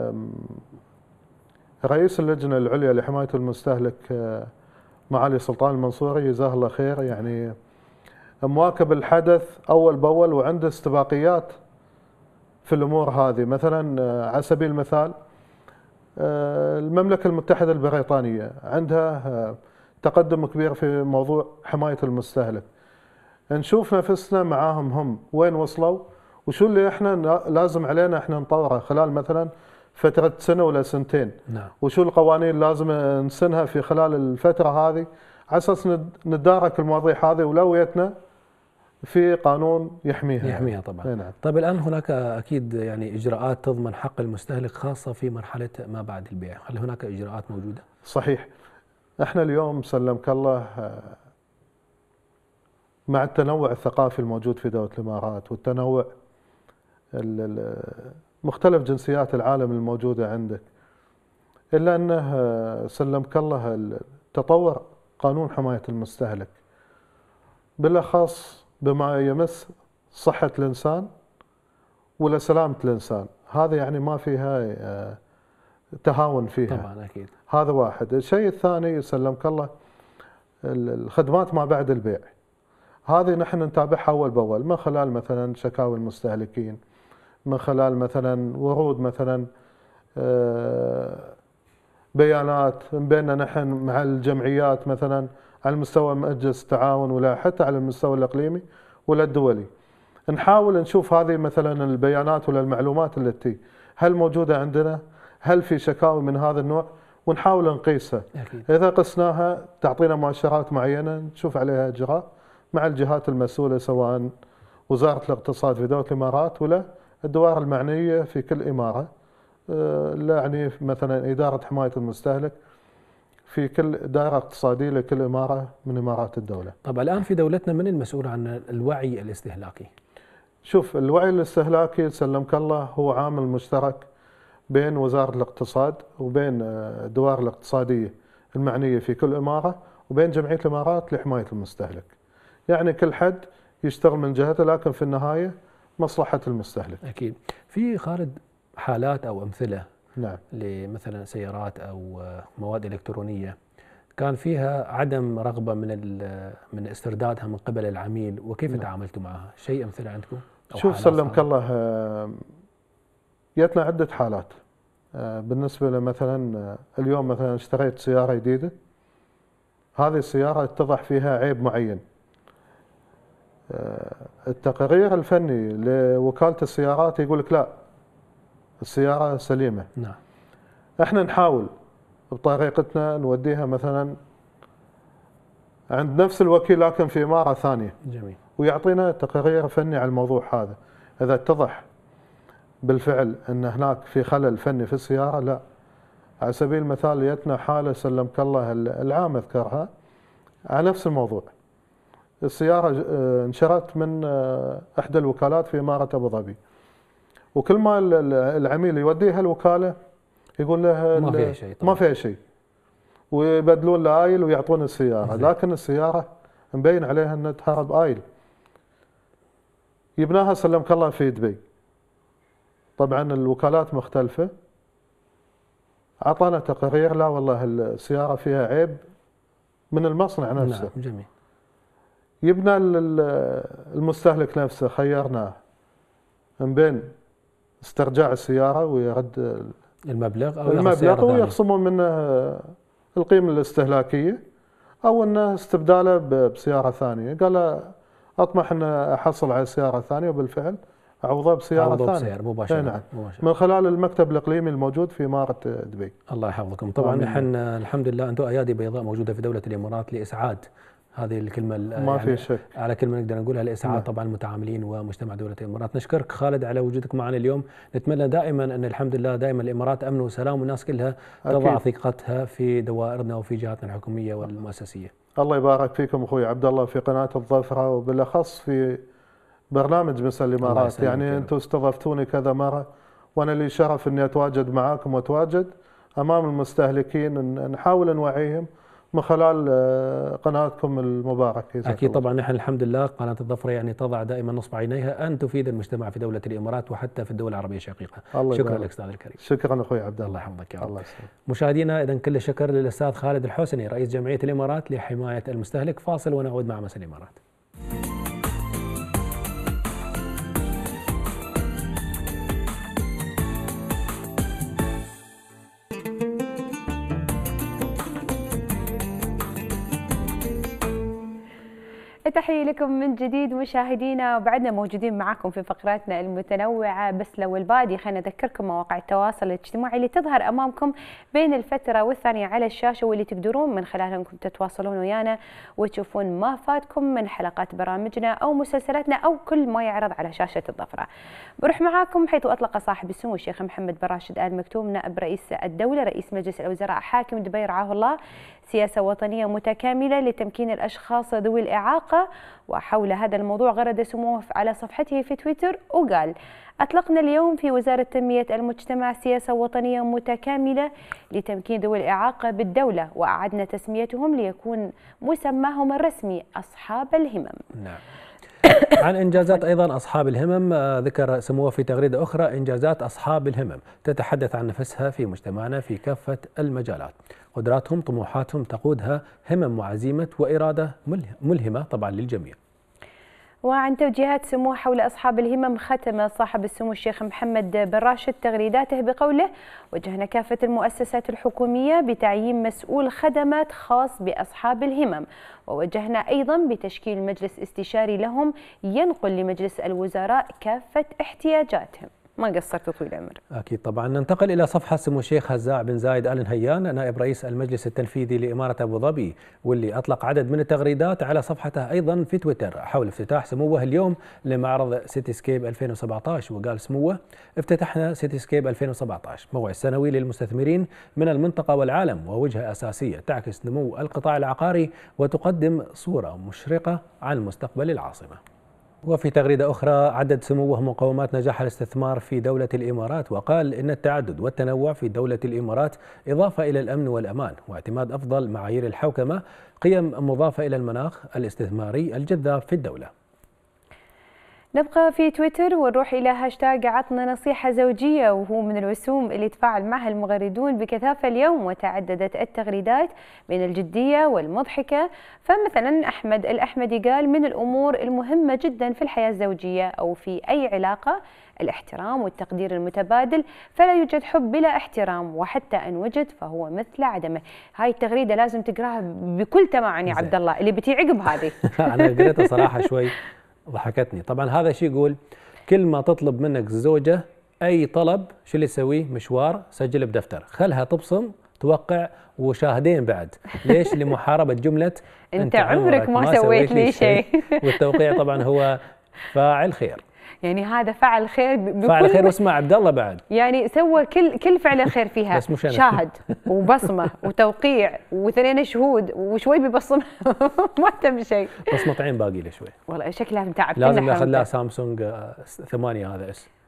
J: رئيس اللجنه العليا لحمايه المستهلك معالي سلطان المنصوري جزاه الله خير يعني مواكب الحدث اول باول وعنده استباقيات في الامور هذه. مثلا على سبيل المثال المملكه المتحده البريطانيه عندها تقدم كبير في موضوع حمايه المستهلك. نشوف نفسنا معاهم هم وين وصلوا وشو اللي احنا لازم علينا احنا نطوره خلال مثلا فتره سنه ولا سنتين.
B: نعم.
J: وشو القوانين لازم نسنها في خلال الفتره هذه على اساس نتدارك المواضيع هذه ولويتنا في قانون يحميها.
B: يحميها طبعا.
J: نعم.
B: طيب الان هناك اكيد يعني اجراءات تضمن حق المستهلك خاصه في مرحله ما بعد البيع، هل هناك اجراءات موجوده؟
J: صحيح. احنا اليوم سلمك الله مع التنوع الثقافي الموجود في دوله الامارات والتنوع مختلف جنسيات العالم الموجوده عندك، الا انه سلمك الله تطور قانون حمايه المستهلك بالاخص بما يمس صحه الانسان ولا سلامه الانسان، هذا يعني ما فيها تهاون فيها.
B: طبعا اكيد.
J: هذا واحد. الشيء الثاني سلمك الله الخدمات ما بعد البيع، هذه نحن نتابعها اول باول من خلال مثلا شكاوى المستهلكين، من خلال مثلا ورود مثلا بيانات بيننا نحن مع الجمعيات مثلا على مستوى مجلس التعاون ولا حتى على المستوى الاقليمي ولا الدولي. نحاول نشوف هذه مثلا البيانات ولا المعلومات التي هل موجوده عندنا، هل في شكاوى من هذا النوع، ونحاول نقيسها.
B: أكيد.
J: اذا قسناها تعطينا مؤشرات معينه نشوف عليها اجراء مع الجهات المسؤوله سواء وزاره الاقتصاد في دوله الامارات ولا الدوائر المعنيه في كل اماره، يعني مثلا اداره حمايه المستهلك في كل دائره اقتصاديه لكل اماره من امارات الدوله.
B: طب الان في دولتنا من المسؤول عن الوعي الاستهلاكي؟
J: شوف الوعي الاستهلاكي سلمك الله هو عامل مشترك بين وزاره الاقتصاد وبين الدوائر الاقتصاديه المعنيه في كل اماره وبين جمعيه الامارات لحمايه المستهلك. يعني كل حد يشتغل من جهته لكن في النهايه مصلحه المستهلك.
B: اكيد. في خالد حالات او امثله
J: نعم
B: لمثلا سيارات او مواد الكترونيه كان فيها عدم رغبه من من استردادها من قبل العميل، وكيف نعم. تعاملتوا معها؟ شيء امثله عندكم؟
J: شوف سلمك الله جتنا عده حالات. بالنسبه مثلا اليوم مثلا اشتريت سياره جديده، هذه السياره اتضح فيها عيب معين، التقرير الفني لوكاله السيارات يقول لك لا السياره سليمه.
B: نعم.
J: احنا نحاول بطريقتنا نوديها مثلا عند نفس الوكيل لكن في اماره ثانيه.
B: جميل.
J: ويعطينا تقرير فني على الموضوع هذا. اذا اتضح بالفعل ان هناك في خلل فني في السياره لا. على سبيل المثال جتنا حاله سلمك الله العام اذكرها على نفس الموضوع. السياره انشرت من احدى الوكالات في اماره ابو ظبي، وكل ما العميل يوديها الوكاله يقول له
B: ما فيها شيء.
J: ما فيها شيء. ويبدلون له آيل ويعطون السيارة، لكن السيارة مبين عليها أنها تهرب آيل. يبناها سلمك الله في دبي. طبعا الوكالات مختلفة. أعطانا تقرير لا والله السيارة فيها عيب من المصنع نفسه.
B: نعم جميل.
J: يبنى المستهلك نفسه، خيرناه من بين استرجاع السيارة ويرد
B: المبلغ أو
J: المبلغ ويخصمون منه القيمة الاستهلاكية، أو أنه استبداله بسيارة ثانية. قال أطمح أن أحصل على سيارة ثانية، وبالفعل عوضه بسيارة
B: عوضه
J: ثانية
B: بسيارة مباشرة.
J: نعم.
B: مباشرة
J: من خلال المكتب الإقليمي الموجود في إمارة دبي.
B: الله يحفظكم. طبعا احنا الحمد لله أنتم أيادي بيضاء موجودة في دولة الإمارات لإسعاد، هذه الكلمة
J: ما
B: يعني
J: في شك،
B: على كلمة نقدر نقولها لإسعاد
J: نعم.
B: طبعا المتعاملين ومجتمع دولة الإمارات. نشكرك خالد على وجودك معنا اليوم. نتمنى دائما أن الحمد لله دائما الإمارات أمن وسلام، والناس كلها تضع ثقتها في دوائرنا وفي جهاتنا الحكومية والمؤسسية.
J: الله يبارك فيكم أخوي عبد الله في قناة الظفرة، وبالأخص في برنامج مساء الإمارات. يعني أنتم استضفتوني كذا مرة، وأنا لي شرف أني أتواجد معاكم وأتواجد أمام المستهلكين، نحاول نوعيهم من خلال قناتكم المباركة.
B: أكيد طبعا نحن الحمد لله قناة الظفرة يعني تضع دائما نصب عينيها أن تفيد المجتمع في دولة الإمارات وحتى في الدول العربية الشقيقة. شكرا لك أستاذ الكريم.
J: شكرا أخوي عبد الله.
B: الله يحفظك يا رب.
J: الله يسلمك.
B: مشاهدينا إذا كل الشكر للأستاذ خالد الحوسني رئيس جمعية الإمارات لحماية المستهلك. فاصل ونعود مع مساء الإمارات.
A: تحية لكم من جديد مشاهدينا، وبعدنا موجودين معكم في فقراتنا المتنوعة. بس لو البادي خلينا نذكركم مواقع التواصل الاجتماعي اللي تظهر أمامكم بين الفترة والثانية على الشاشة، واللي تقدرون من خلالها انكم تتواصلون ويانا وتشوفون ما فاتكم من حلقات برامجنا أو مسلسلاتنا أو كل ما يعرض على شاشة الظفرة. بروح معاكم حيث أطلق صاحب السمو الشيخ محمد بن راشد آل مكتوم نائب رئيس الدولة رئيس مجلس الوزراء حاكم دبي رعاه الله سياسة وطنية متكاملة لتمكين الأشخاص ذوي الإعاقة. وحول هذا الموضوع غرد سموه على صفحته في تويتر وقال: أطلقنا اليوم في وزارة تنمية المجتمع سياسة وطنية متكاملة لتمكين ذوي الإعاقة بالدولة، وأعدنا تسميتهم ليكون مسماهم الرسمي أصحاب الهمم.
B: نعم. عن إنجازات أيضا أصحاب الهمم ذكر سموه في تغريدة أخرى: إنجازات أصحاب الهمم تتحدث عن نفسها في مجتمعنا في كافة المجالات، قدراتهم طموحاتهم تقودها همم وعزيمة وإرادة ملهمة طبعا للجميع.
A: وعن توجيهات سموه حول أصحاب الهمم ختم صاحب السمو الشيخ محمد بن راشد تغريداته بقوله: وجهنا كافة المؤسسات الحكومية بتعيين مسؤول خدمات خاص بأصحاب الهمم، ووجهنا أيضا بتشكيل مجلس استشاري لهم ينقل لمجلس الوزراء كافة احتياجاتهم. ما قصرت طويل العمر.
B: أكيد طبعا. ننتقل إلى صفحة سمو الشيخ هزاع بن زايد آل نهيان نائب رئيس المجلس التنفيذي لإمارة أبو ظبي، واللي أطلق عدد من التغريدات على صفحته أيضا في تويتر حول افتتاح سموه اليوم لمعرض سيتي سكيب ألفين وسبعة عشر. وقال سموه: افتتحنا سيتي سكيب ألفين وسبعة عشر موعد سنوي للمستثمرين من المنطقة والعالم، ووجهة أساسية تعكس نمو القطاع العقاري وتقدم صورة مشرقة عن مستقبل العاصمة. وفي تغريدة أخرى عدد سموه مقومات نجاح الاستثمار في دولة الإمارات، وقال إن التعدد والتنوع في دولة الإمارات إضافة إلى الأمن والأمان واعتماد أفضل معايير الحوكمة، قيم مضافة إلى المناخ الاستثماري الجذاب في الدولة.
A: نبقى في تويتر ونروح إلى هاشتاج عطنا نصيحة زوجية، وهو من الرسوم اللي تفاعل معها المغردون بكثافة اليوم، وتعددت التغريدات بين الجدية والمضحكة. فمثلا أحمد الأحمدي قال: من الأمور المهمة جدا في الحياة الزوجية أو في أي علاقة الاحترام والتقدير المتبادل، فلا يوجد حب بلا احترام، وحتى أن وجد فهو مثل عدمه. هاي التغريدة لازم تقراها بكل تمعن يا عبد الله، اللي بتي عقب هذه.
B: أنا قريتها صراحة شوي ضحكتني. طبعا هذا شيء يقول كل ما تطلب منك الزوجة أي طلب شو اللي تسويه؟ مشوار، سجل بدفتر، خلها تبصم توقع وشاهدين بعد. ليش؟ لمحاربة جملة
A: أنت عمرك ما, ما سويت لي شيء.
B: والتوقيع طبعا هو فاعل خير.
A: يعني هذا فعل خير بكل
B: فعل خير واسمع عبد الله بعد.
A: يعني سوى كل كل فعل الخير فيها.
B: بس مش أنا.
A: شاهد وبصمه وتوقيع واثنين شهود وشوي ببصم ما تم شيء.
B: بصمة عين باقي له شوي.
A: والله شكلها متعب.
B: لازم ياخذ لها سامسونج ثمانية هذا اس.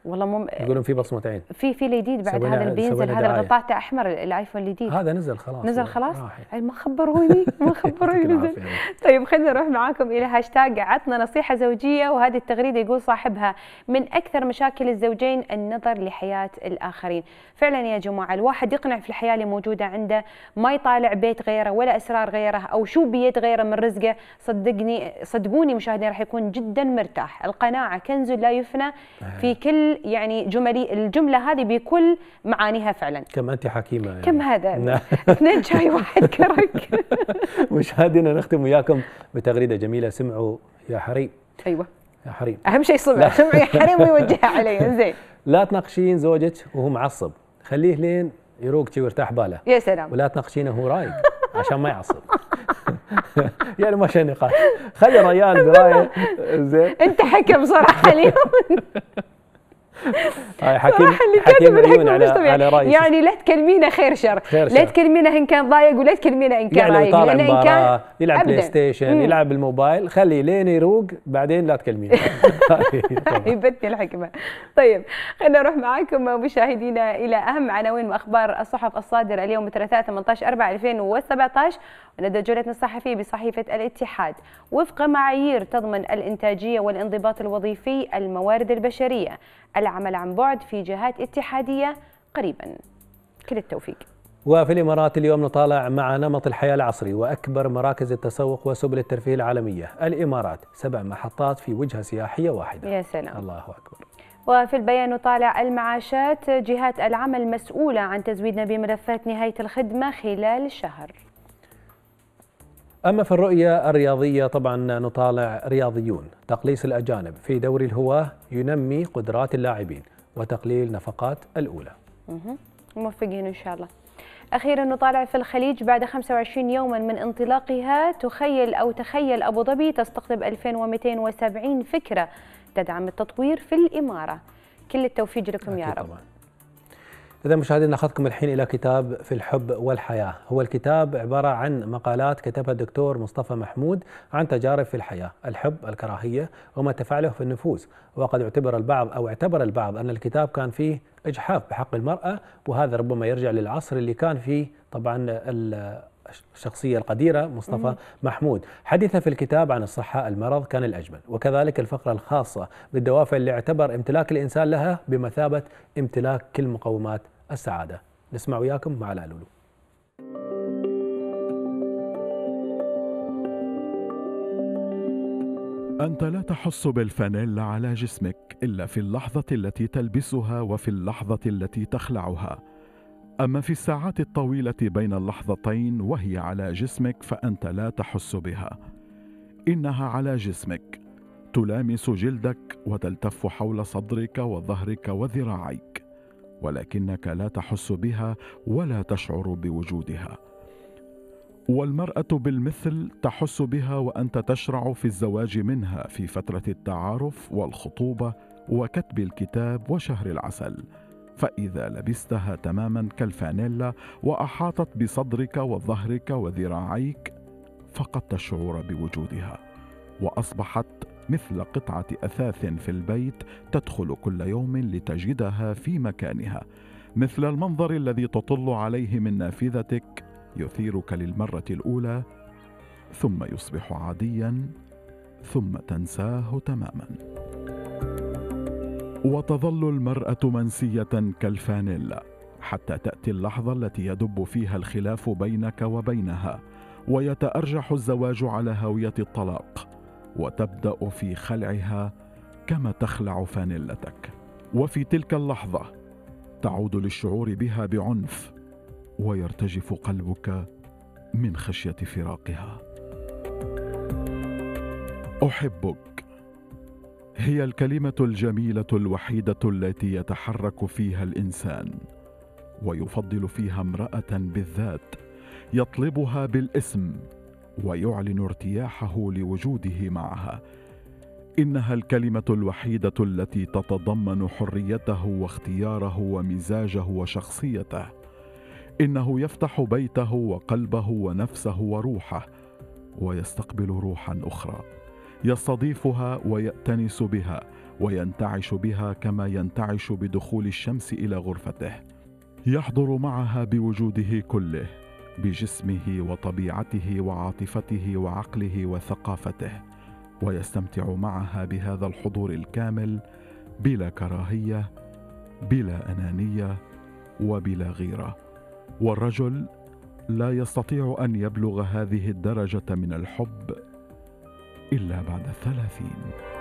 A: والله مم...
B: يقولون في بصمه عين.
A: في في الجديد بعد هذا اللي بينزل، هذا اللي غطاته احمر، الايفون الجديد
B: هذا نزل خلاص.
A: نزل خلاص؟ راح. ما خبروني ما خبروني نزل. طيب خلينا نروح معاكم الى هاشتاج عطنا نصيحه زوجيه، وهذه التغريده يقول صاحبها: من اكثر مشاكل الزوجين النظر لحياه الاخرين. فعلا يا جماعه الواحد يقنع في الحياه اللي موجوده عنده، ما يطالع بيت غيره ولا اسرار غيره او شو بيد غيره من رزقه. صدقني صدقوني مشاهدينا راح يكون جدا مرتاح. القناعه كنز لا يفنى في كل يعني جملي الجمله هذه بكل معانيها فعلا.
B: كم انت حكيمه يعني.
A: كم هذا؟ اثنين شاي واحد كرك.
B: مشاهدينا نختم وياكم بتغريده جميله. سمعوا يا حريم.
A: ايوه
B: يا حريم،
A: اهم شيء سمع. سمعوا يا حريم ويوجهها علي. زين،
B: لا تناقشين زوجك وهو معصب، خليه لين يروق ويرتاح باله.
A: يا سلام.
B: ولا تناقشينه وهو رايق عشان ما يعصب. يعني ما شيء نقاش، خلي الرجال برايه. زين
A: انت حكم صراحه اليوم.
B: هاي حكيم حكيم عيون على على رايك.
A: يعني لا تكلمينه خير شر،
B: خير شر.
A: لا تكلمينه ان كان ضايق ولا تكلمينه ان كان
B: رايق.
A: يعني
B: لان ان كان يلعب
A: أبداً.
B: بلاي ستيشن، يلعب بالموبايل، خليه لين يروق بعدين لا تكلمينه.
A: يبتني الحكمه. طيب خلينا نروح معاكم مشاهدينا الى اهم عناوين واخبار الصحف الصادره اليوم الثلاثاء ثمانية عشر أربعة ألفين وسبعة عشر، ونبدا جولتنا الصحفيه بصحيفه الاتحاد. وفق معايير تضمن الانتاجيه والانضباط الوظيفي الموارد البشريه، العمل عن بعد في جهات اتحاديه قريبا. كل التوفيق.
B: وفي الإمارات اليوم نطالع مع نمط الحياة العصري وأكبر مراكز التسوق وسبل الترفيه العالمية. الإمارات سبع محطات في وجهة سياحية واحدة.
A: يا سلام.
B: الله أكبر.
A: وفي البيان نطالع المعاشات، جهات العمل مسؤولة عن تزويدنا بملفات نهاية الخدمة خلال شهر.
B: أما في الرؤية الرياضية طبعا نطالع رياضيون، تقليص الأجانب في دوري الهواة ينمي قدرات اللاعبين وتقليل نفقات الأولى.
A: موفقين إن شاء الله. أخيرا نطالع في الخليج، بعد خمسة وعشرين يوما من انطلاقها تخيل أو تخيل أبو ظبي تستقطب ألفين ومئتين وسبعين فكرة تدعم التطوير في الإمارة. كل التوفيق لكم يا رب.
B: طبعا. إذا مشاهدينا ناخذكم الحين إلى كتاب في الحب والحياة. هو الكتاب عبارة عن مقالات كتبها الدكتور مصطفى محمود عن تجارب في الحياة، الحب، الكراهية، وما تفعله في النفوس. وقد اعتبر البعض أو اعتبر البعض أن الكتاب كان فيه إجحاف بحق المرأة، وهذا ربما يرجع للعصر اللي كان فيه طبعا الشخصية القديرة مصطفى مم. محمود. حديثه في الكتاب عن الصحة، المرض كان الأجمل، وكذلك الفقرة الخاصة بالدوافع اللي اعتبر امتلاك الإنسان لها بمثابة امتلاك كل مقومات السعادة. نسمع وياكم مع لالولو.
C: أنت لا تحس بالفانيلا على جسمك إلا في اللحظة التي تلبسها وفي اللحظة التي تخلعها. أما في الساعات الطويلة بين اللحظتين وهي على جسمك فأنت لا تحس بها. إنها على جسمك، تلامس جلدك وتلتف حول صدرك وظهرك وذراعيك، ولكنك لا تحس بها ولا تشعر بوجودها. والمرأة بالمثل تحس بها وأنت تشرع في الزواج منها في فترة التعارف والخطوبة وكتب الكتاب وشهر العسل، فإذا لبستها تماما كالفانيلا وأحاطت بصدرك وظهرك وذراعيك فقد تشعر بوجودها، وأصبحت مثل قطعة أثاث في البيت تدخل كل يوم لتجدها في مكانها، مثل المنظر الذي تطل عليه من نافذتك يثيرك للمرة الأولى ثم يصبح عاديا ثم تنساه تماما. وتظل المرأة منسية كالفانيلا حتى تأتي اللحظة التي يدب فيها الخلاف بينك وبينها ويتأرجح الزواج على هاوية الطلاق، وتبدأ في خلعها كما تخلع فانيلتك. وفي تلك اللحظة تعود للشعور بها بعنف ويرتجف قلبك من خشية فراقها. أحبك هي الكلمة الجميلة الوحيدة التي يتحرك فيها الإنسان، ويفضل فيها امرأة بالذات، يطلبها بالاسم ويعلن ارتياحه لوجوده معها. إنها الكلمة الوحيدة التي تتضمن حريته واختياره ومزاجه وشخصيته. إنه يفتح بيته وقلبه ونفسه وروحه ويستقبل روحا أخرى، يستضيفها ويأتنس بها وينتعش بها كما ينتعش بدخول الشمس إلى غرفته. يحضر معها بوجوده كله، بجسمه وطبيعته وعاطفته وعقله وثقافته، ويستمتع معها بهذا الحضور الكامل بلا كراهية، بلا أنانية، وبلا غيرة. والرجل لا يستطيع أن يبلغ هذه الدرجة من الحب إلا بعد الثلاثين.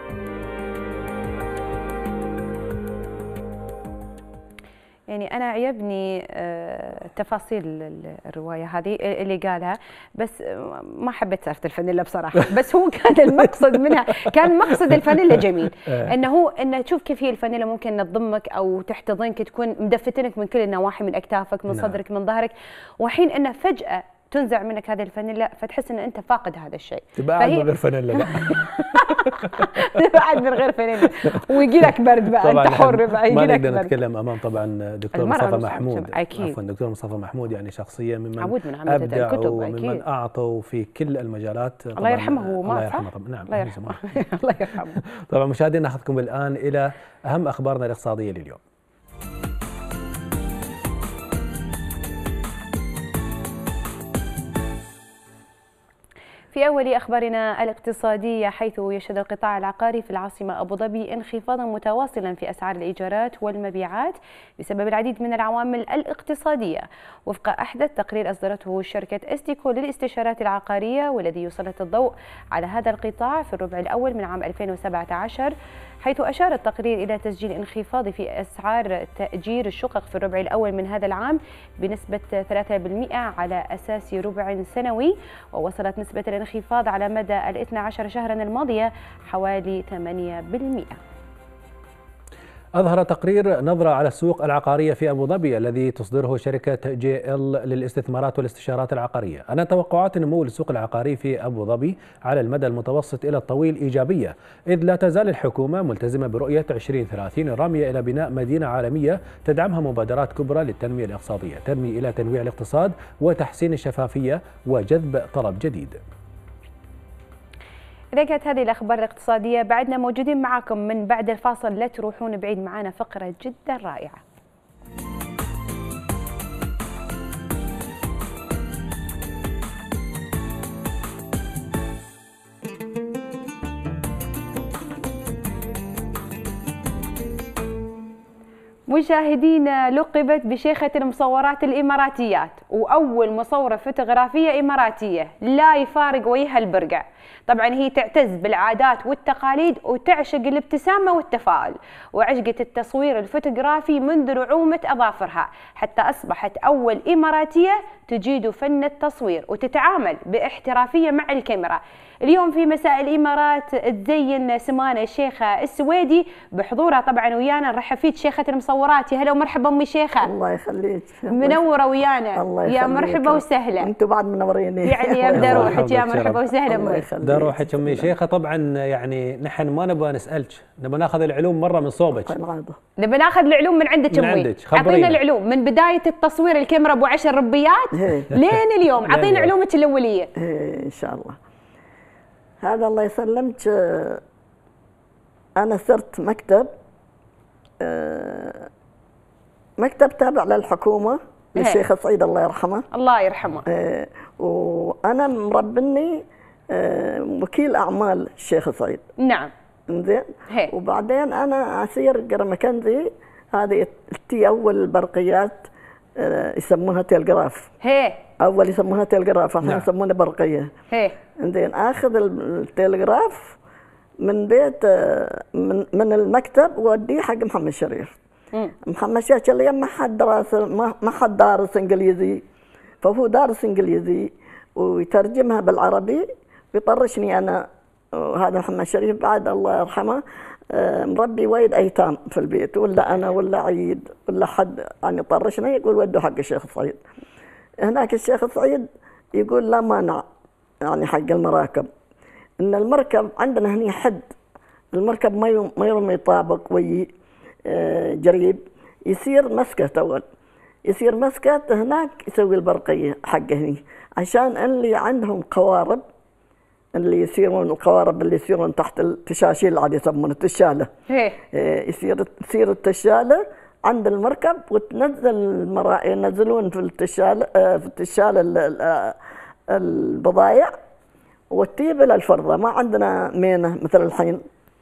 A: يعني أنا عجبني تفاصيل الرواية هذه اللي قالها، بس ما حبيت سالفة الفانيلا بصراحة. بس هو كان المقصد منها، كان مقصد الفانيلا جميل، إنه هو إنه تشوف كيف هي الفانيلا ممكن تضمك أو تحتضنك، تكون مدفتنك من كل النواحي، من أكتافك، من صدرك، من ظهرك، وحين إنه فجأة تنزع منك هذه الفانيلا فتحس ان انت فاقد هذا الشيء.
B: تبقى قاعد من غير فانيلا. لا
A: قاعد من غير فانيلا ويجي لك برد بقى، انت حر بقى، يجي لك برد.
B: ما نقدر نتكلم امام طبعا دكتور مصطفى محمود.
A: اكيد
B: عفوا دكتور مصطفى محمود، يعني شخصيه ممن
A: من
B: ابدعوا وممن اعطوا في كل المجالات.
A: الله يرحمه. هو
B: الله يرحمه طبعا. نعم
A: الله يرحمه. الله يرحمه.
B: طبعا مشاهدينا ناخذكم الان الى اهم اخبارنا الاقتصاديه لليوم.
A: في أول أخبارنا الاقتصادية، حيث يشهد القطاع العقاري في العاصمة أبو ظبي انخفاضا متواصلا في أسعار الإيجارات والمبيعات بسبب العديد من العوامل الاقتصادية، وفق أحدث تقرير أصدرته شركة استيكو للاستشارات العقارية، والذي يسلط الضوء على هذا القطاع في الربع الأول من عام ألفين وسبعة عشر، حيث أشار التقرير إلى تسجيل انخفاض في أسعار تأجير الشقق في الربع الأول من هذا العام بنسبة ثلاثة بالمئة على أساس ربع سنوي، ووصلت نسبة الانخفاض على مدى الاثنى عشر شهرا الماضية حوالي ثمانية بالمئة.
B: أظهر تقرير نظرة على السوق العقارية في أبو ظبي الذي تصدره شركة جي إل للاستثمارات والاستشارات العقارية أن توقعات نمو السوق العقاري في أبو ظبي على المدى المتوسط إلى الطويل إيجابية، إذ لا تزال الحكومة ملتزمة برؤية عشرين ثلاثين الرامية إلى بناء مدينة عالمية تدعمها مبادرات كبرى للتنمية الاقتصادية ترمي إلى تنويع الاقتصاد وتحسين الشفافية وجذب طلب جديد.
A: إذا كانت هذه الأخبار الاقتصادية، بعدنا موجودين معكم من بعد الفاصل، لا تروحون بعيد، معنا فقرة جدا رائعة. مشاهدينا، لقبت بشيخة المصورات الإماراتيات، وأول مصورة فوتوغرافية إماراتية لا يفارق وجهها البرقع. طبعا هي تعتز بالعادات والتقاليد وتعشق الابتسامة والتفاؤل، وعشقت التصوير الفوتوغرافي منذ نعومة أظافرها، حتى أصبحت أول إماراتية تجيد فن التصوير وتتعامل باحترافية مع الكاميرا. اليوم في مساء الإمارات تزين سمانة الشيخة السويدي بحضورها طبعا ويانا. نرحب فيك شيخة المصورات، يا هلا ومرحبا أمي شيخة.
L: الله يخليك،
A: منورة ويانا.
L: الله
A: يا مرحبا وسهلا.
L: انتم بعد منورين
A: يعني ابدا روحك. يا مرحبا وسهلا أمي.
B: ده روحك أمي شيخة. طبعا يعني نحن ما نبغى نسألك، نبغى ناخذ العلوم مرة من صوبك.
A: نبغى ناخذ العلوم من عندك
B: من
A: أمي.
B: عندك.
A: أعطينا العلوم من بداية التصوير الكاميرا أبو عشر ربيات لين اليوم. أعطينا علومك الأولية.
L: إن شاء الله. هذا الله يسلمك، أنا صرت مكتب مكتب تابع للحكومة للشيخ سعيد الله يرحمه.
A: الله يرحمه.
L: وأنا مربني وكيل أعمال الشيخ سعيد.
A: نعم.
L: زين. وبعدين أنا أسير قرى مكنزي، هذه التي أول البرقيات يسموها تلغراف.
A: هي.
L: أول يسموها تلغراف، احنا يسمونها برقية.
A: هي.
L: زين. آخذ التلغراف من بيت من من المكتب ووديه حق محمد شريف. مم. محمد شريف اللي ما حد درس ما حد دارس انجليزي، فهو دارس انجليزي ويترجمها بالعربي ويطرشني انا. وهذا محمد شريف بعد الله يرحمه مربي وايد ايتام في البيت، ولا انا ولا عيد ولا حد يعني يطرشنا يقول ودوا حق الشيخ سعيد. هناك الشيخ سعيد يقول لا مانع يعني حق المراكب، ان المركب عندنا هني حد المركب ما ما يرمي يطابق وي جريب، يصير مسكت اول يصير مسكت هناك يسوي البرقيه حقه هني، عشان اللي عندهم قوارب اللي يصيرون القوارب اللي يصيرون تحت التشاشيل عاد يسمونه التشاله.
A: ايه
L: يصير تصير التشاله عند المركب وتنزل المرا... ينزلون في التشاله في التشاله البضائع وتجيب الى الفرضه. ما عندنا مينه مثل الحين،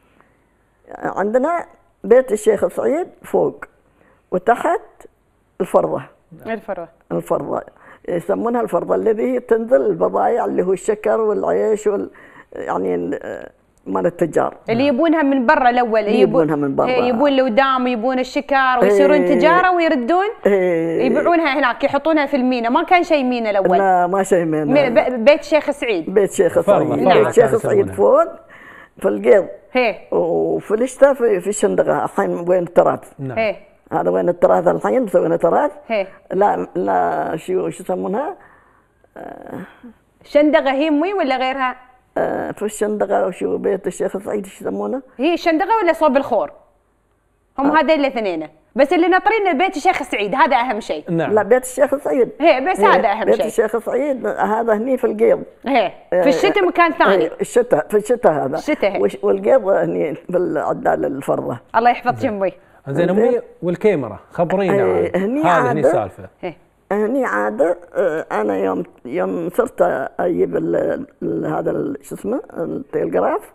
L: عندنا بيت الشيخ سعيد فوق وتحت الفرضه.
A: الفرضه
L: الفرضه يسمونها الفرضه الذي هي تنزل البضائع اللي هو الشكر والعيش وال يعني مال التجار
A: اللي يبونها من برا الاول،
L: يبونها من برا،
A: يبون الودام ويبون الشكر ويصيرون تجاره ويردون يبيعونها هناك يحطونها في المينا. ما كان شيء مينا الاول؟
L: لا ما شيء مينا،
A: بيت شيخ سعيد.
L: بيت شيخ سعيد، بيت شيخ سعيد فوق في القيض وفي الشتاء في, في الشندقه. الحين وين التراث؟
A: نعم.
L: هذا وين التراث الحين مسوينا تراث؟ لا لا شو شو يسمونها؟
A: آه شندقه هي امي ولا غيرها؟
L: آه في الشندقه وشو بيت الشيخ سعيد شو يسمونه؟
A: هي الشندقه ولا صوب الخور؟ هم آه. هذين الاثنين، بس اللي ناطرين بيت الشيخ سعيد هذا اهم شيء.
L: نعم. لا بيت الشيخ سعيد
A: هي بس هذا اهم
L: بيت
A: شيء.
L: بيت الشيخ سعيد هذا هني في القيض.
A: هي في الشتاء مكان ثاني.
L: الشتاء في الشتاء هذا.
A: الشتاء
L: والقيض هني في العدال الفرضه.
A: الله يحفظ جنبي.
B: زين امي والكاميرا خبرينا عن هذه هني سالفه.
L: هني عاده انا يوم يوم صرت اجيب هذا شو اسمه التلغراف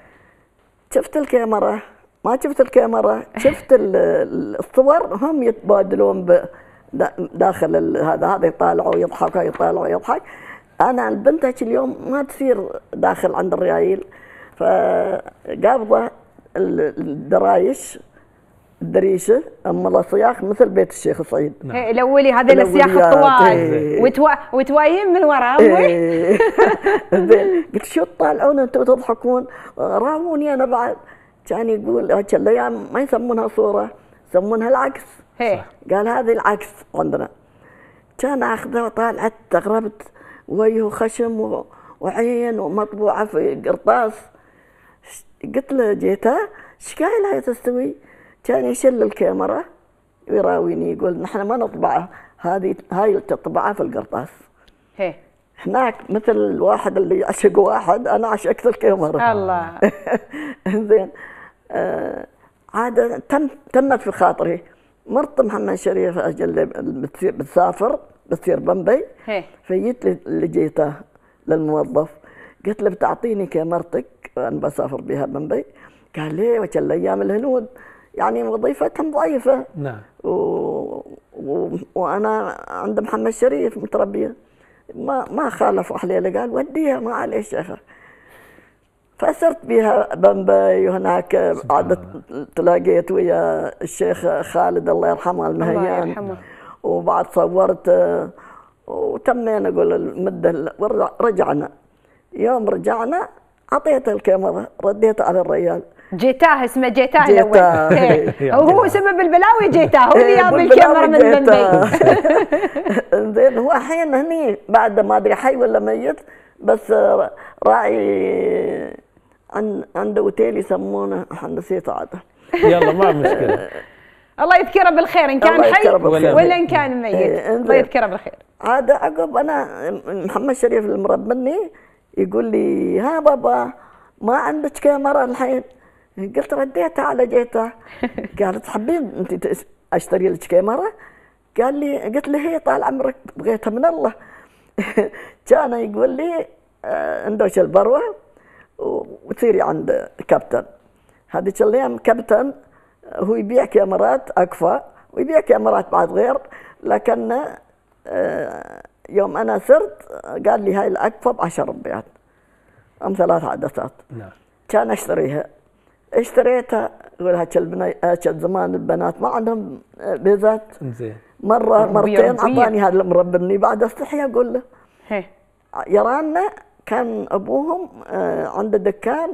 L: شفت الكاميرا، ما شفت الكاميرا شفت الصور هم يتبادلون داخل هذا هذا يطالع ويضحك يطالع ويضحك. انا البنت هيك اليوم ما تصير داخل عند الريايل، فقابضه الدرايش الدريشه اما الصياخ مثل بيت الشيخ سعيد.
A: ايه الاولي هذا السياخ الطوال وتوا وتوايم من وراء امي.
L: قلت شو تطالعون انتم تضحكون؟ راوني انا بعد. كان يقول هيك الايام ما يسمونها صوره يسمونها العكس. قال هذه العكس عندنا. كان اخذه وطالعت استغربت وجهه خشم وعين ومطبوعه في قرطاس. قلت له جيتها ايش قايل هاي تستوي؟ كان يشل الكاميرا ويراويني يقول نحن ما نطبعها، هذه هاي تطبعها في القرطاس.
A: هي
L: هناك مثل الواحد اللي يعشق واحد انا عشقت الكاميرا.
A: الله.
L: زين آه عاد تم تمت في خاطري. مرت محمد شريف اجل بتصير بتسافر بتصير بمبي. فجيت لجيته للموظف قلت له بتعطيني كاميرتك انا بسافر بها بمبي. قال لي وش الايام الهنود يعني وظيفتهم ضعيفه.
B: نعم.
L: و... و... وانا عند محمد شريف متربيه ما ما خالف حليله قال وديها ما عليه شيخه. فسرت بها بمبي وهناك عادت تلاقيت ويا الشيخ خالد الله يرحمه المهيان.
A: الله يرحمه.
L: وبعد صورت وتمينا اقول المده ورجعنا. يوم رجعنا اعطيته الكاميرا رديته على الريال.
A: جيتاه اسمه جيتاه الاول. وهو سبب البلاوي جيتاه هو اللي جاب الكاميرا من بمبي.
L: زين هو الحين هني بعد ما ادري حي ولا ميت بس راعي عنده اوتيل يسمونه نسيته عاد.
B: يلا ما مشكله.
A: الله يذكره بالخير ان كان حي ولا ان كان ميت. الله يذكره بالخير.
L: عاد عقب انا محمد شريف المربني يقول لي ها بابا ما عندك كاميرا الحين؟ قلت رديتها على جيتها. قالت حبيب انت اشتري لك كاميرا؟ قال لي قلت له هي طال عمرك بغيتها من الله. كان يقول لي اندوش البروه وتصيري عند كابتن. هذيك الايام كابتن هو يبيع كاميرات اكفا ويبيع كاميرات بعد غير، لكن يوم انا صرت قال لي هاي الاكفا ب عشرة ربيات ام ثلاث عدسات.
B: نعم.
L: كان اشتريها اشتريتها يقول هاك البنات زمان البنات ما عندهم بيزات.
B: زين.
L: مره مرتين اعطاني هذا المربني بعد استحي اقول له.
A: هي.
L: يرانا كان ابوهم عنده دكان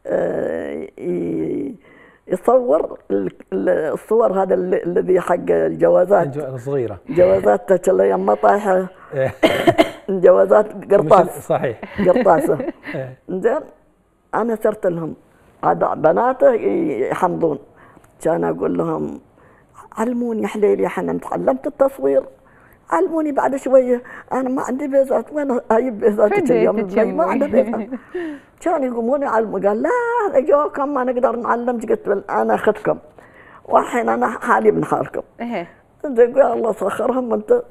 L: يصور الصور هذا الذي حق الجوازات
B: الصغيره
L: جوازات تاك الايام ما طايحه جوازات قرطاس.
B: صحيح.
L: قرطاسه. زين انا صرت لهم عاد بناته يحمضون. كان اقول لهم علموني يا حليلي احنا تعلمت التصوير علموني بعد شويه، انا ما عندي بيزات، وين اجيب بيزاتك اليوم؟ البي ما عندي بيزات. كانوا يقومون يعلموا، قال لا هذا جوكم ما نقدر نعلمك. قلت انا اخذكم والحين انا حالي من حالكم.
A: ايه
L: قال الله سخرهم انت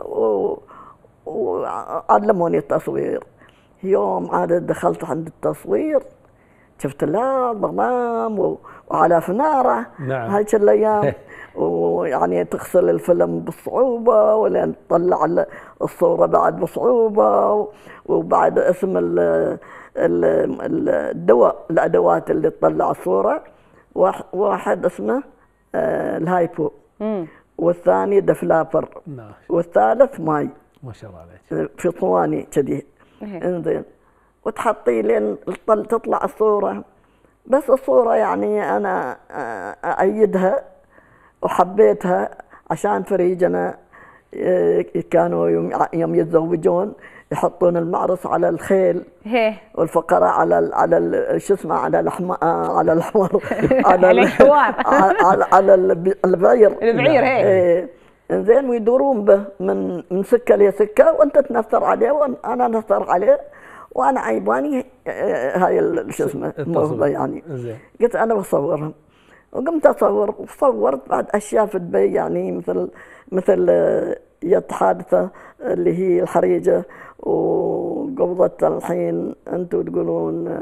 L: وعلموني التصوير. يوم عاد دخلت عند التصوير شفت لا ضمام وعلى فناره.
B: نعم.
L: هايك الايام ويعني تغسل الفيلم بصعوبه ولين تطلع الصوره بعد بصعوبه، وبعد اسم الدواء الادوات اللي تطلع الصوره، واحد اسمه الهايبو والثاني دفلابر والثالث ماي.
B: ما شاء الله عليك.
L: في صواني كذي. انزين وتحطي لين تطلع الصوره. بس الصوره يعني انا ايدها وحبيتها عشان فريجنا كانوا يوم يتزوجون يحطون المعرس على الخيل والفقره على على شو اسمه على الحمار على الحمار على
A: الحوار
L: على على البعير
A: البعير هيك.
L: زين ويدورون به من من سكه لسكه وانت تنثر عليه وانا نثر عليه وانا عيباني هاي شو اسمه الموهبه يعني. قلت انا بصورهم وقمت اصور وصورت بعد اشياء في دبي يعني مثل مثل يد حادثه اللي هي الحريجه وقبضه الحين انتم تقولون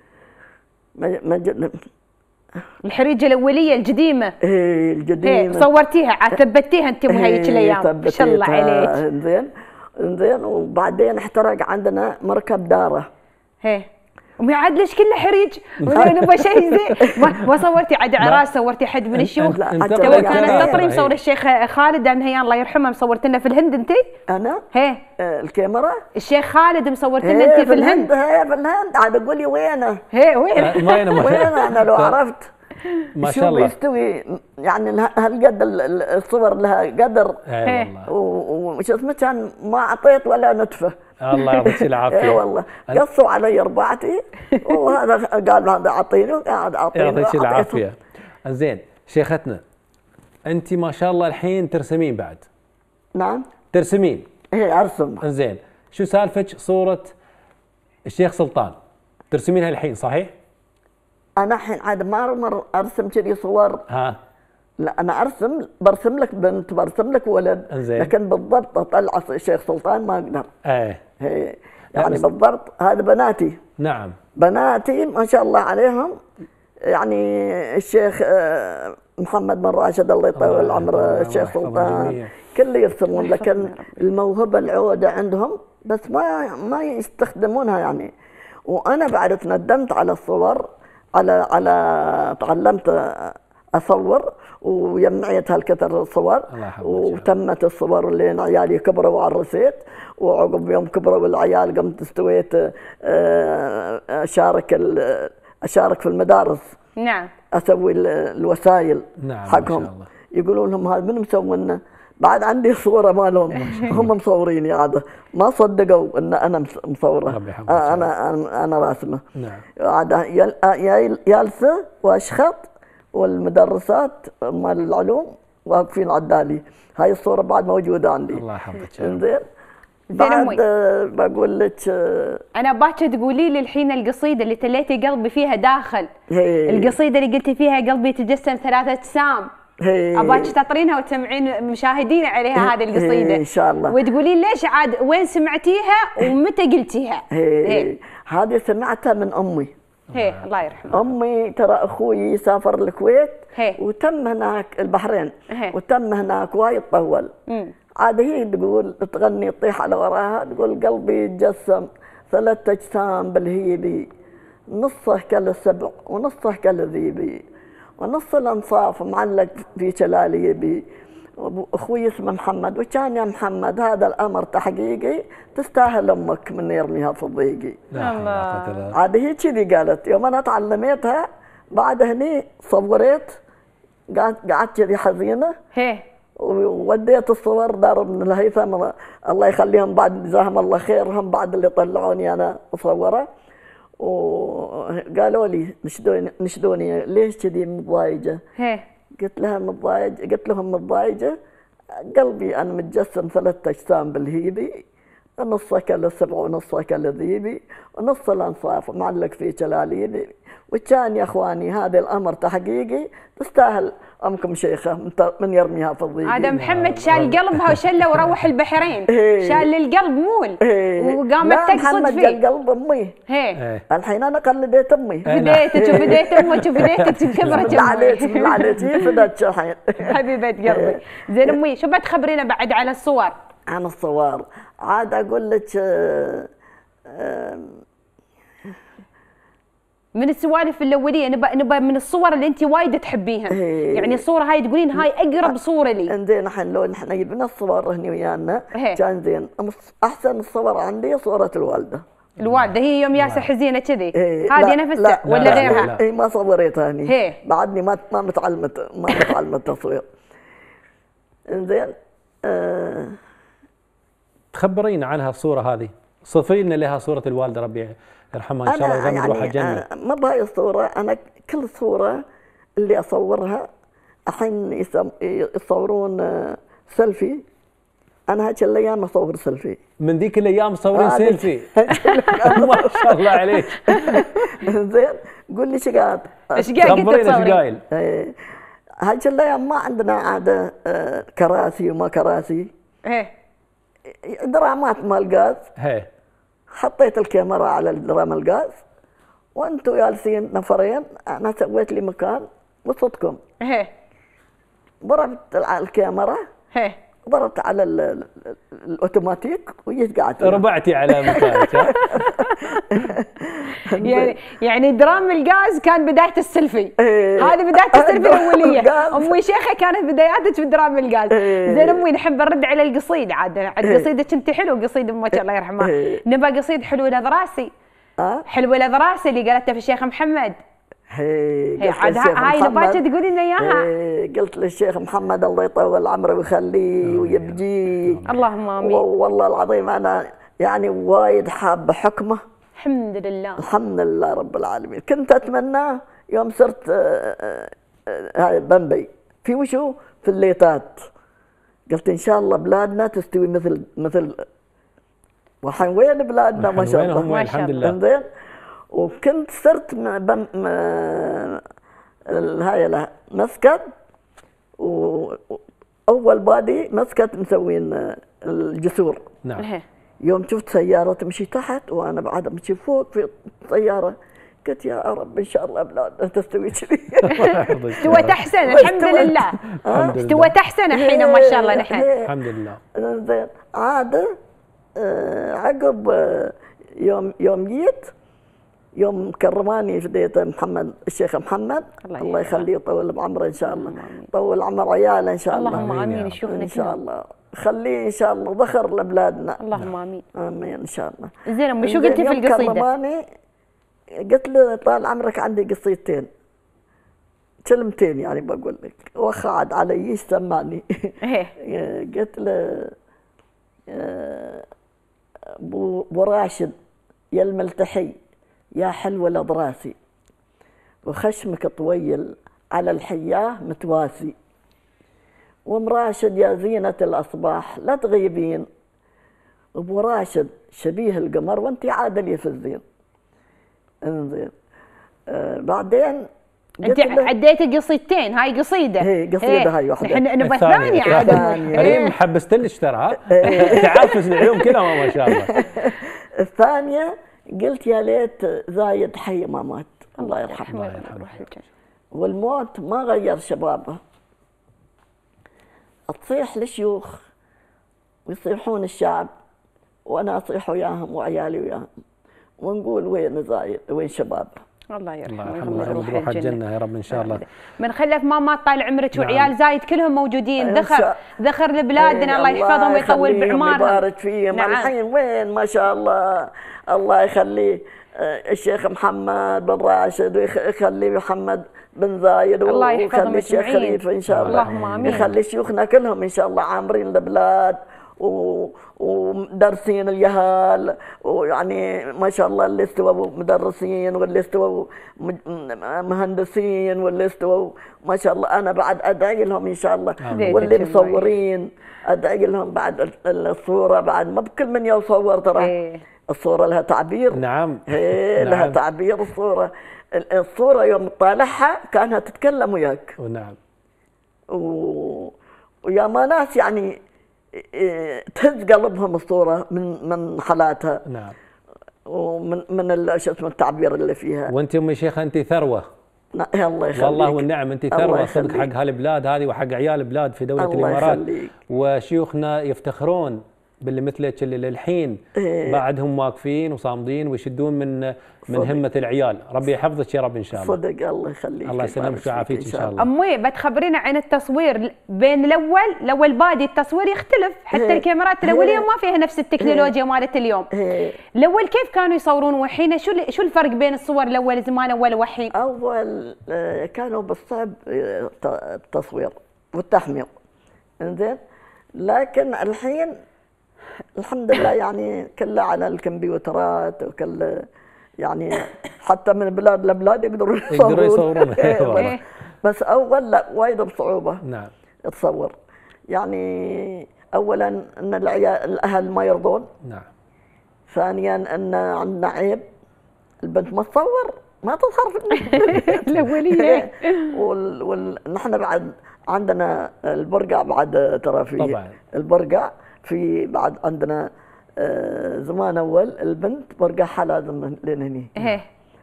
L: مجل
A: الحريجه الاوليه القديمه.
L: ايه القديمه.
A: ايه صورتيها عاد ثبتيها انت بهايك الايام. ما شاء الله عليك.
L: زين زين وبعدين احترق عندنا مركب داره.
A: ايه وعاد ليش كله حريج؟ نبغى شيء زين. ما صورتي عاد عراس، صورتي حد من الشيوخ؟ تو كانت تطري مصور الشيخ خالد النهيان الله يرحمه، مصورت لنا في الهند انت؟
L: انا؟
A: هي
L: الكاميرا؟
A: الشيخ خالد مصورت لنا انت في الهند.
L: هي في الهند عاد اقول لي وينه؟
A: هي وينه؟
L: وينه انا لو عرفت.
B: ما شاء الله.
L: شو بيستوي يعني هالقد الصور لها قدر.
B: اي
L: وش اسمه كان ما اعطيت ولا نتفه.
B: الله يعطيك العافيه.
L: اي والله قصوا علي رباعتي وهذا قال هذا اعطيني وقاعد اعطيني.
B: يعطيك العافيه. زين شيختنا انت ما شاء الله الحين ترسمين بعد.
L: نعم
B: ترسمين.
L: ايه ارسم.
B: زين شو سالفتك صوره الشيخ سلطان ترسمينها الحين صحيح؟
L: انا الحين عاد ما مر ارسم كذي صور.
B: ها
L: لا انا ارسم برسم لك بنت برسم لك ولد.
B: انزين.
L: لكن بالضبط اطلع الشيخ سلطان ما اقدر.
B: ايه
L: هي يعني بالضبط هذا بناتي.
B: نعم
L: بناتي ما شاء الله عليهم يعني الشيخ محمد بن راشد الله يطول عمره، الشيخ سلطان كله يرسمون، لكن الموهبه العوده عندهم بس ما ما يستخدمونها يعني. وانا بعد تندمت على الصور على على تعلمت اصور وجمعت هالكثر الصور وتمت الصور لين عيالي كبروا وعرسيت، وعقب يوم كبروا العيال قمت استويت اشارك اشارك في المدارس.
A: نعم.
L: اسوي الوسائل.
B: نعم
L: حقهم.
B: ما شاء الله.
L: يقولون لهم هذا من مسوي لنا؟ بعد عندي صوره مالهم هم مصوريني عاد ما صدقوا ان انا مصوره. انا انا راسمه.
B: نعم.
L: عاد جالسه واشخط والمدرسات مال العلوم واقفين عدالي. هاي الصوره بعد موجوده عندي.
B: الله يحفظك.
L: انزين بعد بقول لك
A: انا باكر تقولي لي الحين القصيده اللي تليتي قلبي فيها داخل.
L: هي.
A: القصيده اللي قلتي فيها قلبي تجسم ثلاثه اجسام. اباك تطرينها وتسمعين مشاهدين عليها هذه القصيده
L: ان شاء الله،
A: وتقولين ليش عاد وين سمعتيها ومتى قلتيها.
L: هي. هذه سمعتها من امي.
A: هي الله يرحمها.
L: امي ترى اخوي سافر الكويت
A: هي.
L: وتم هناك البحرين.
A: هي.
L: وتم هناك وايد طول.
A: مم.
L: عاد هي تقول تغني تطيح على وراها تقول قلبي يتجسم ثلاث اجسام بالهيبي، نصه كالسبع ونصه كالذيبي ونص الانصاف معلق في شلاليبي. اخوي اسمه محمد وكان يا محمد هذا الامر تحقيقي تستاهل امك من يرميها في ضيقي.
A: الله.
L: عاد هي كذي قالت. يوم انا تعلميتها بعد هني صوريت قعدت قعدت كذي حزينه.
A: هي.
L: ووديت الصور دار ابن الهيثم الله يخليهم بعد جزاهم الله خيرهم بعد اللي طلعوني انا اصوره. وقالوا لي نشدوني نشدوني ليش كذي متضايجه؟
A: هي.
L: قلت لها متضايجه قلت لهم متضايجه قلبي أنا متجسم ثلاثة أجسام بالهيبي، نصه كالسبع ونصه كالذيبي ونص الأنصاف معلق في جلاليبي، وكان يا اخواني هذا الامر تحقيقي تستاهل امكم شيخه من يرميها في الضيق.
A: هذا محمد شال قلبها وشله وروح البحرين، شال القلب مول وقامت تقصد فيه.
L: محمد جل قلب امي.
A: هي
L: الحين انا قلديت امي.
A: فديتك وفديت امك وفديتك كبرت
L: بالله عليك بالله عليك فدت الحين.
A: حبيبه قلبي. زين امي شو بتخبرينا بعد على الصور؟
L: عن الصور عاد اقول لك
A: من السوالف الاوليه نبى نبى من الصور اللي انت وايد تحبيها.
L: هي.
A: يعني الصوره هاي تقولين هاي اقرب صوره لي.
L: زين الحين لو نحن جبنا الصور هني ويانا كان زين. احسن الصور عندي صوره الوالده.
A: الوالده هي يوم ياسر حزينه كذي هذه نفسها ولا غيرها؟
L: اي ما صوريتها هني بعدني ما ما متعلمت ما متعلمت تصوير. زين آه
B: تخبرينا عنها الصوره هذه، صفي لنا لها صوره الوالده ربي يرحمها ان شاء الله ويغمد روحها الجنه.
L: ما بهاي الصوره انا كل صوره اللي اصورها الحين يصورون سيلفي، انا هيك الايام اصور سيلفي.
B: من ذيك الايام تصورين سيلفي؟ ما شاء الله عليك.
L: زين قول لي ايش قاعد؟
A: ايش قاعد
B: خبرينا ايش قايل؟
L: هيك الايام ما عندنا عاده كراسي وما كراسي.
A: ايه
L: درامات مال غاز.
B: ايه
L: حطيت الكاميرا على درام الغاز وانتم جالسين نفرين، انا سويت لي مكان وسطكم.
A: ايه
L: ضربت على الكاميرا.
A: ايه
L: ضربت على الاوتوماتيك وجيت قعدت
B: ربعتي على مكانك.
A: يعني يعني درام الغاز كان بدايه السيلفي. هذه بدايه السيلفي الاوليه. امي شيخه كانت بداياتك في درام الغاز. زين امي نحن بنرد على القصيد عاد عاد قصيدك انت حلو قصيد امك الله يرحمها. نبى قصيد حلو لذراسي. حلو لذراسي اللي قالتها في الشيخ محمد.
L: هي
A: عاد هاي نباك تقولي لنا اياها.
L: قلت للشيخ محمد الله يطول عمره ويخليه ويبجيه.
A: اللهم امين.
L: والله العظيم انا يعني وايد حابه حكمه.
A: الحمد لله.
L: الحمد لله رب العالمين. كنت اتمناه يوم صرت هاي بمبي في وشو في الليتات، قلت ان شاء الله بلادنا تستوي مثل مثل والحين وين بلادنا ما شاء الله.
B: ما شاء الله.
L: زين وكنت صرت بم هاي مسكت، واول بادي مسكت مسوين الجسور.
B: نعم.
L: يوم شفت سياره تمشي تحت وانا بعد امشي فوق في السياره قلت يا رب ان شاء الله بلادنا تستوي كذي.
A: استوت احسن الحمد لله. استوت احسن الحين ما شاء الله نحن.
B: الحمد لله.
L: زين عاد عقب يوم يوم جيت يوم كرماني فديته محمد الشيخ محمد الله, الله يخليه يطول بعمره ان شاء الله. طول عمر عياله ان شاء الله.
A: اللهم امين. نشوفنا
L: ان شاء الله خليه ان شاء الله ذخر لبلادنا.
A: اللهم امين.
L: امين ان شاء الله.
A: زين امي شو قلتي في القصيده؟
L: كرماني قلت له طال عمرك عندي قصيدتين كلمتين يعني بقول لك، وخعد علي سمعني. قلت له ابو راشد يا الملتحي يا حلو الاضراسي وخشمك طويل على الحياه متواسي، وام راشد يا زينه الاصباح لا تغيبين، ابو راشد شبيه القمر وانت عادليه في الزين. انزين آه بعدين
A: انت عديتي قصيدتين، هاي قصيده.
L: هي قصيده هاي واحده.
A: احنا نبى الثانيه عاد.
B: ريم حبست لك ترى تعافس العيون كلها ما شاء الله.
L: الثانيه قلت يا ليت زايد حي ما مات الله يرحمه.
B: الله يرحمه.
L: والموت ما غير شبابه. تصيح الشيوخ ويصيحون الشعب وانا اصيح وياهم وعيالي وياهم ونقول وين زايد وين شبابه.
A: الله يرحمه
B: ويغمد روحه الجنه يا رب ان شاء الله.
A: من خلف ما مات طال عمرك وعيال زايد كلهم موجودين. ذخر ذخر لبلادنا الله يحفظهم ويطول بعمارهم
L: ويبارك فيهم. نعم. الحين وين ما شاء الله الله يخليه الشيخ محمد بن راشد ويخلي محمد بن زايد ويخلي الشيخ خليفه ان شاء الله.
A: اللهم امين.
L: يخلي شيوخنا كلهم ان شاء الله عامرين البلاد ومدرسين اليهال، ويعني ما شاء الله اللي استووا مدرسين واللي استووا مهندسين واللي استووا ما شاء الله. انا بعد ادعي لهم ان شاء الله، واللي مصورين ادعي لهم بعد الصوره، بعد ما بكل من يصور ترى الصوره لها تعبير.
B: نعم
L: هي لها
B: نعم.
L: تعبير الصوره. الصوره يوم تطالعها كانها تتكلم وياك.
B: ونعم.
L: و... ويا ما ناس يعني تهز قلبهم الصوره من من حالاتها.
B: نعم.
L: ومن من شو اسمه التعبير اللي فيها.
B: وانت ام الشيخه انت ثروه.
L: الله يخليك.
B: والله والنعم انت ثروه صدق حق هالبلاد هذه وحق عيال البلاد في دوله
L: الله
B: الامارات.
L: يخليك.
B: وشيوخنا يفتخرون باللي مثلك اللي للحين
L: إيه.
B: بعدهم واقفين وصامدين ويشدون من من همه العيال. ربي يحفظك يا رب ان شاء الله.
L: صدق الله يخليك.
B: الله يسلمك ويعافيك ان شاء الله.
A: امي بتخبرينا عن التصوير بين الاول الاول بادي التصوير يختلف، حتى
L: إيه.
A: الكاميرات الاوليه ما فيها نفس التكنولوجيا مالت اليوم.
L: إيه.
A: الاول كيف كانوا يصورون وحين شو شو الفرق بين الصور الاول زمان اول وحين؟
L: اول كانوا بالصعب التصوير والتحمير انزين، لكن الحين الحمد لله يعني كله على الكمبيوترات وكل يعني حتى من بلاد لبلاد يقدروا يصورون.
B: يقدروا يصورون.
L: بس اول لا وايد بصعوبه.
B: نعم.
L: تصور يعني اولا ان العيال الاهل ما يرضون.
B: نعم.
L: ثانيا ان عندنا عيب، البنت ما تصور ما تظهر في
A: الاوليه.
L: وال... وال... نحن بعد عندنا البرقع بعد ترى في
B: طبعا
L: البرقع في بعد عندنا آه زمان اول البنت برقعها لازم لين هني.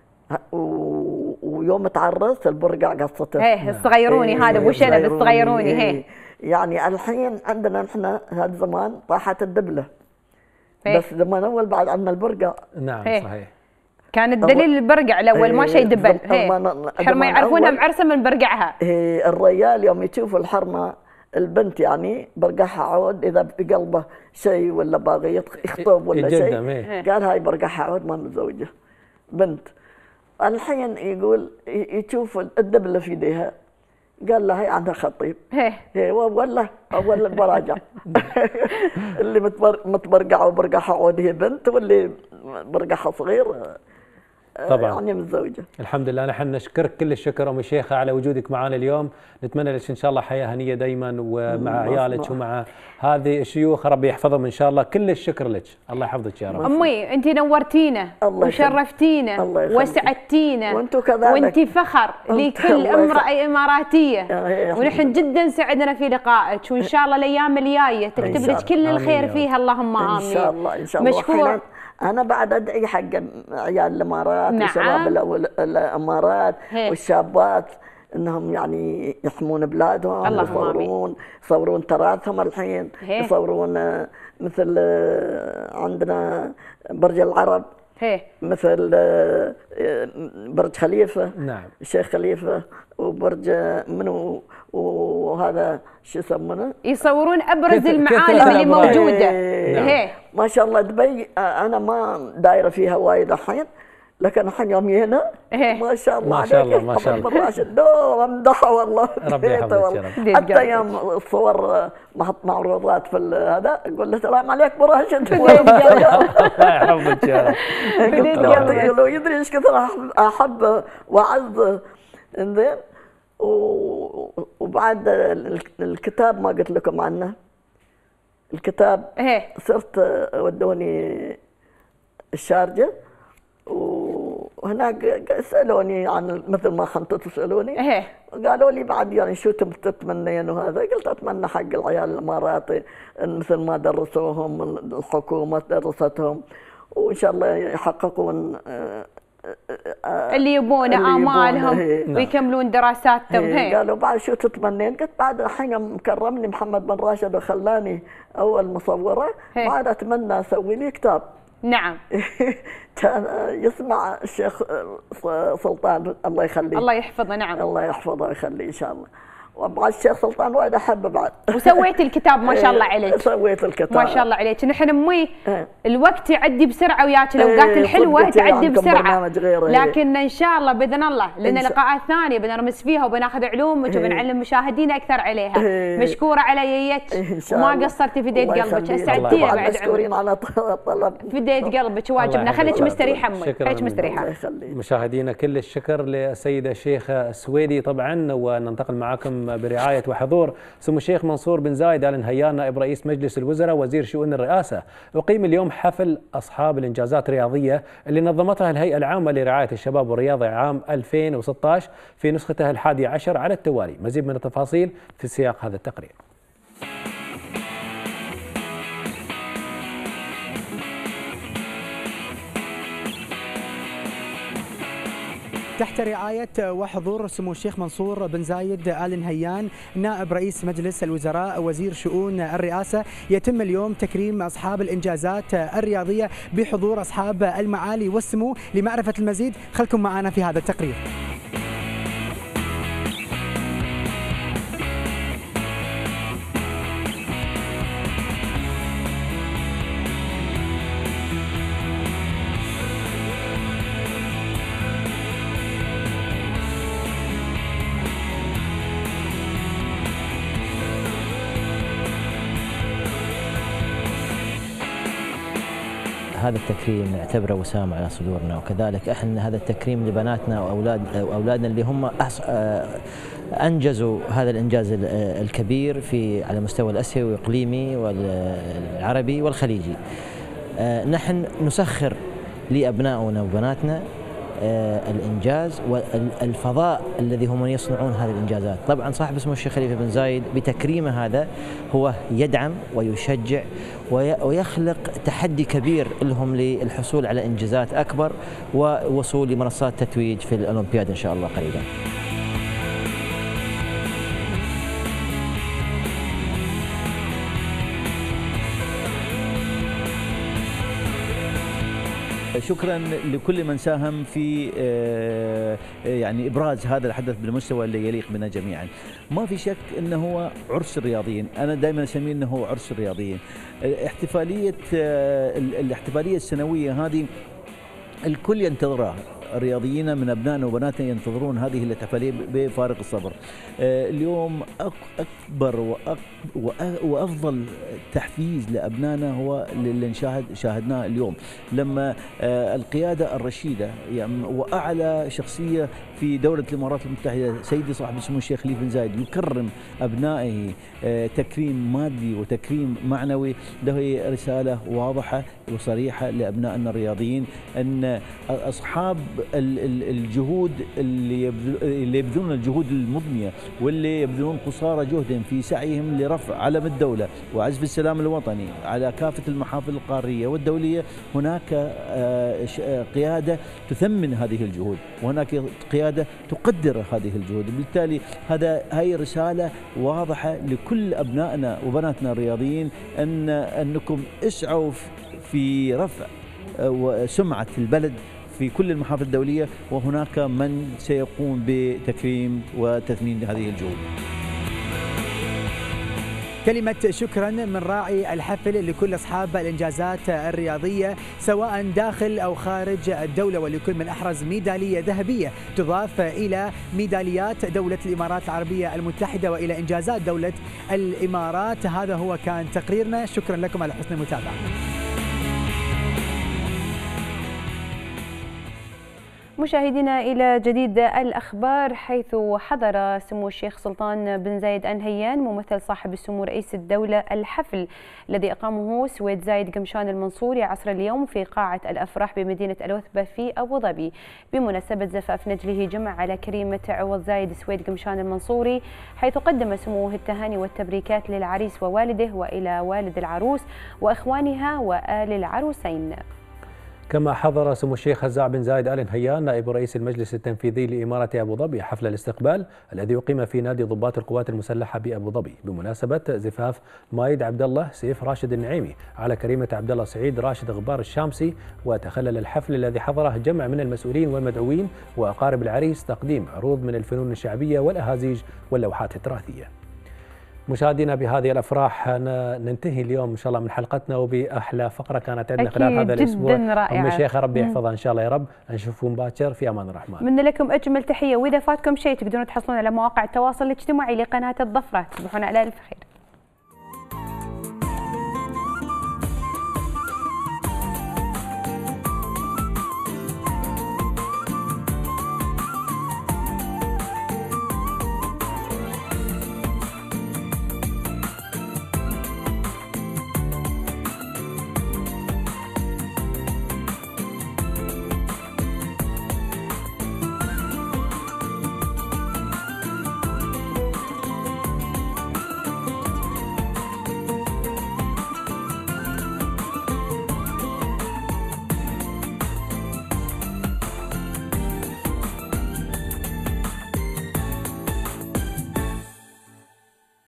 L: و... ويوم تعرس البرقع قصته.
A: ايه الصغيروني هذا ابو شنب الصغيروني. هي
L: يعني الحين عندنا نحن هذا زمان طاحت الدبله. بس زمان اول بعد عندنا البرقع.
B: نعم صحيح.
A: كان الدليل البرقع الاول ما شيء دبل. حرمه يعرفونها معرسه من برقعها.
L: الرجال يوم يشوف الحرمه البنت يعني برقعها عود، اذا بقلبه شيء ولا باغي يخطب ولا شيء قال هاي برقعها عود ما متزوجه بنت. الحين يقول يشوف الدبله في يديها قال لها هي عندها خطيب. هي ولا ولا البراجع. اللي متبرقعه وبرقعها عود هي بنت، واللي برقعها صغير
B: طبعا
L: يعني متزوجه.
B: الحمد لله. نحن نشكرك كل الشكر ام الشيخه على وجودك معنا اليوم، نتمنى لك ان شاء الله حياه هنيه دائما ومع عيالك ومع هذه الشيوخ، ربي يحفظهم ان شاء الله. كل الشكر لك، الله يحفظك يا رب.
A: امي انت نورتينا وشرفتينا وسعدتينا
L: وانتم كذلك،
A: وانت فخر لكل امراه اماراتيه، ونحن جدا سعدنا في لقائك، وان شاء الله الايام الجايه تكتب لك كل الخير فيها، اللهم امين.
L: ان شاء الله ان شاء الله.
A: مشكور.
L: أنا بعد أدعي حق عيال الإمارات.
A: نعم.
L: وشباب الإمارات والشابات إنهم يعني يحمون بلادهم، يصورون يصورون تراثهم الحين. هي. يصورون مثل عندنا برج العرب.
A: هي.
L: مثل برج خليفة.
B: نعم.
L: الشيخ خليفة، وبرج منو وهذا شو يسمونه؟
A: يصورون ابرز المعالم اللي موجوده.
L: هي. ما شاء الله دبي انا ما دايره فيها وايد الحين، لكن الحين يوم هنا ما شاء الله
B: ما شاء الله ما شاء الله.
L: راشد دوم امدحه والله.
B: ربي يحفظك يا رب.
L: حتى يوم الصور محط معروضات في هذا اقول له السلام عليك ابو راشد.
B: الله يحفظك يا رب.
L: يقول يدري ايش كثر احب واعز. انزين. وبعد الكتاب ما قلت لكم عنه، الكتاب صرت ودوني الشارجة، وهناك سألوني عن مثل ما خنتوا تسألوني، قالوا لي بعد يعني شو تتمنين وهذا، قلت أتمنى حق العيال الإماراتي مثل ما درسوهم الحكومة درستهم، وإن شاء الله يحققون
A: اللي يبونه آمالهم ويكملون دراساتهم.
L: قالوا بعد شو تتمنين؟ قلت بعد الحين مكرمني محمد بن راشد وخلاني أول مصورة، بعد أتمنى أسوي لي كتاب.
A: نعم.
L: كان يسمع الشيخ سلطان الله يخليه.
A: الله يحفظه. نعم.
L: الله يحفظه ويخليه إن شاء الله. وبعد الشيخ سلطان وايد احبه بعد.
A: وسويت الكتاب ما شاء الله عليك.
L: سويت الكتاب
A: ما شاء الله عليك. نحن امي الوقت يعدي بسرعه وياك، الاوقات الحلوه تعدي بسرعه، لكن ان شاء الله باذن الله لنا لقاءات ثانيه بنرمس فيها وبناخذ علومك وبنعلم مشاهدينا اكثر عليها. مشكوره على ييك وما قصرتي في ديت قلبك، اسعدتينا بعد
L: مشكورين على طلب
A: في ديت قلبك، واجبنا. خليك مستريحه امي، خليك مستريحه.
B: مشاهدينا كل الشكر للسيده الشيخه السويدي طبعا. وننتقل معكم برعايه وحضور سمو الشيخ منصور بن زايد آل نهيان نائب رئيس مجلس الوزراء وزير شؤون الرئاسه. أقيم اليوم حفل اصحاب الانجازات الرياضيه اللي نظمتها الهيئه العامه لرعايه الشباب والرياضه عام ألفين وستة عشر في نسختها الحادية عشر على التوالي. مزيد من التفاصيل في سياق هذا التقرير.
M: تحت رعاية وحضور سمو الشيخ منصور بن زايد آل نهيان نائب رئيس مجلس الوزراء وزير شؤون الرئاسة، يتم اليوم تكريم أصحاب الإنجازات الرياضية بحضور أصحاب المعالي والسمو. لمعرفة المزيد خلكم معنا في هذا التقرير.
N: هذا التكريم نعتبره وسامة على صدورنا، وكذلك احنا هذا التكريم لبناتنا واولاد واولادنا اللي هم انجزوا هذا الانجاز الكبير في على المستوى الاسيوي والاقليمي والعربي والخليجي. نحن نسخر لابنائنا وبناتنا الإنجاز والفضاء الذي هم يصنعون هذه الإنجازات. طبعا صاحب سمو الشيخ خليفة بن زايد بتكريمه هذا هو يدعم ويشجع ويخلق تحدي كبير لهم للحصول على إنجازات أكبر ووصول لمنصات تتويج في الأولمبياد إن شاء الله قريبا.
O: شكرا لكل من ساهم في يعني ابراز هذا الحدث بالمستوى اللي يليق بنا جميعا. ما في شك انه هو عرس الرياضيين، انا دائما اسميه انه هو عرس الرياضيين. احتفاليه الاحتفاليه السنويه هذه الكل ينتظرها، رياضيين من ابنائنا وبناتنا ينتظرون هذه الاحتفاليه بفارغ الصبر. اليوم اكبر وافضل تحفيز لابنائنا هو اللي نشاهد شاهدناه اليوم، لما القياده الرشيده يعني واعلى شخصيه في دوله الامارات المتحده سيدي صاحب السمو الشيخ خليفة بن زايد يكرم ابنائه تكريم مادي وتكريم معنوي. له رساله واضحه وصريحه لابنائنا الرياضيين ان اصحاب الجهود اللي اللي يبذلون الجهود المضنيه واللي يبذلون قصارى جهدهم في سعيهم لرفع علم الدوله وعزف السلام الوطني على كافه المحافل القاريه والدوليه، هناك قياده تثمن هذه الجهود وهناك قياده تقدر هذه الجهود. بالتالي هذا هي رساله واضحه لكل ابنائنا وبناتنا الرياضيين ان انكم اسعوا في رفع سمعه البلد في كل المحافل الدولية، وهناك من سيقوم بتكريم وتثمين هذه الجهود.
M: كلمة شكرا من راعي الحفل لكل أصحاب الإنجازات الرياضية سواء داخل أو خارج الدولة، ولكل من أحرز ميدالية ذهبية تضاف إلى ميداليات دولة الإمارات العربية المتحدة وإلى إنجازات دولة الإمارات. هذا هو كان تقريرنا، شكرا لكم على حسن المتابعة.
A: مشاهدينا إلى جديد الأخبار، حيث حضر سمو الشيخ سلطان بن زايد آل نهيان ممثل صاحب السمو رئيس الدولة الحفل الذي أقامه سويد زايد قمشان المنصوري عصر اليوم في قاعة الأفراح بمدينة الوثبة في أبو ظبي بمناسبة زفاف نجله جمع على كريمة عوض زايد سويد قمشان المنصوري، حيث قدم سموه التهاني والتبريكات للعريس ووالده وإلى والد العروس وإخوانها وآل العروسين.
B: كما حضر سمو الشيخ هزاع بن زايد آل نهيان نائب رئيس المجلس التنفيذي لإمارة أبو ظبي حفل الاستقبال الذي أقيم في نادي ضباط القوات المسلحة بأبو ظبي بمناسبة زفاف مايد عبد الله سيف راشد النعيمي على كريمة عبد الله سعيد راشد غبار الشامسي. وتخلل الحفل الذي حضره جمع من المسؤولين والمدعوين وأقارب العريس تقديم عروض من الفنون الشعبية والأهازيج واللوحات التراثية. مشاهدينا بهذه الافراح ننتهي اليوم ان شاء الله من حلقتنا وباحلى فقره كانت عندنا خلال هذا الاسبوع.
A: جدا رائعه.
B: ام الشيخ ربي يحفظها ان شاء الله يا رب. نشوفكم باكر في امان الرحمن.
A: من لكم اجمل تحيه، واذا فاتكم شيء تقدرون تحصلون على مواقع التواصل الاجتماعي لقناه الظفره. تصبحون على الف خير.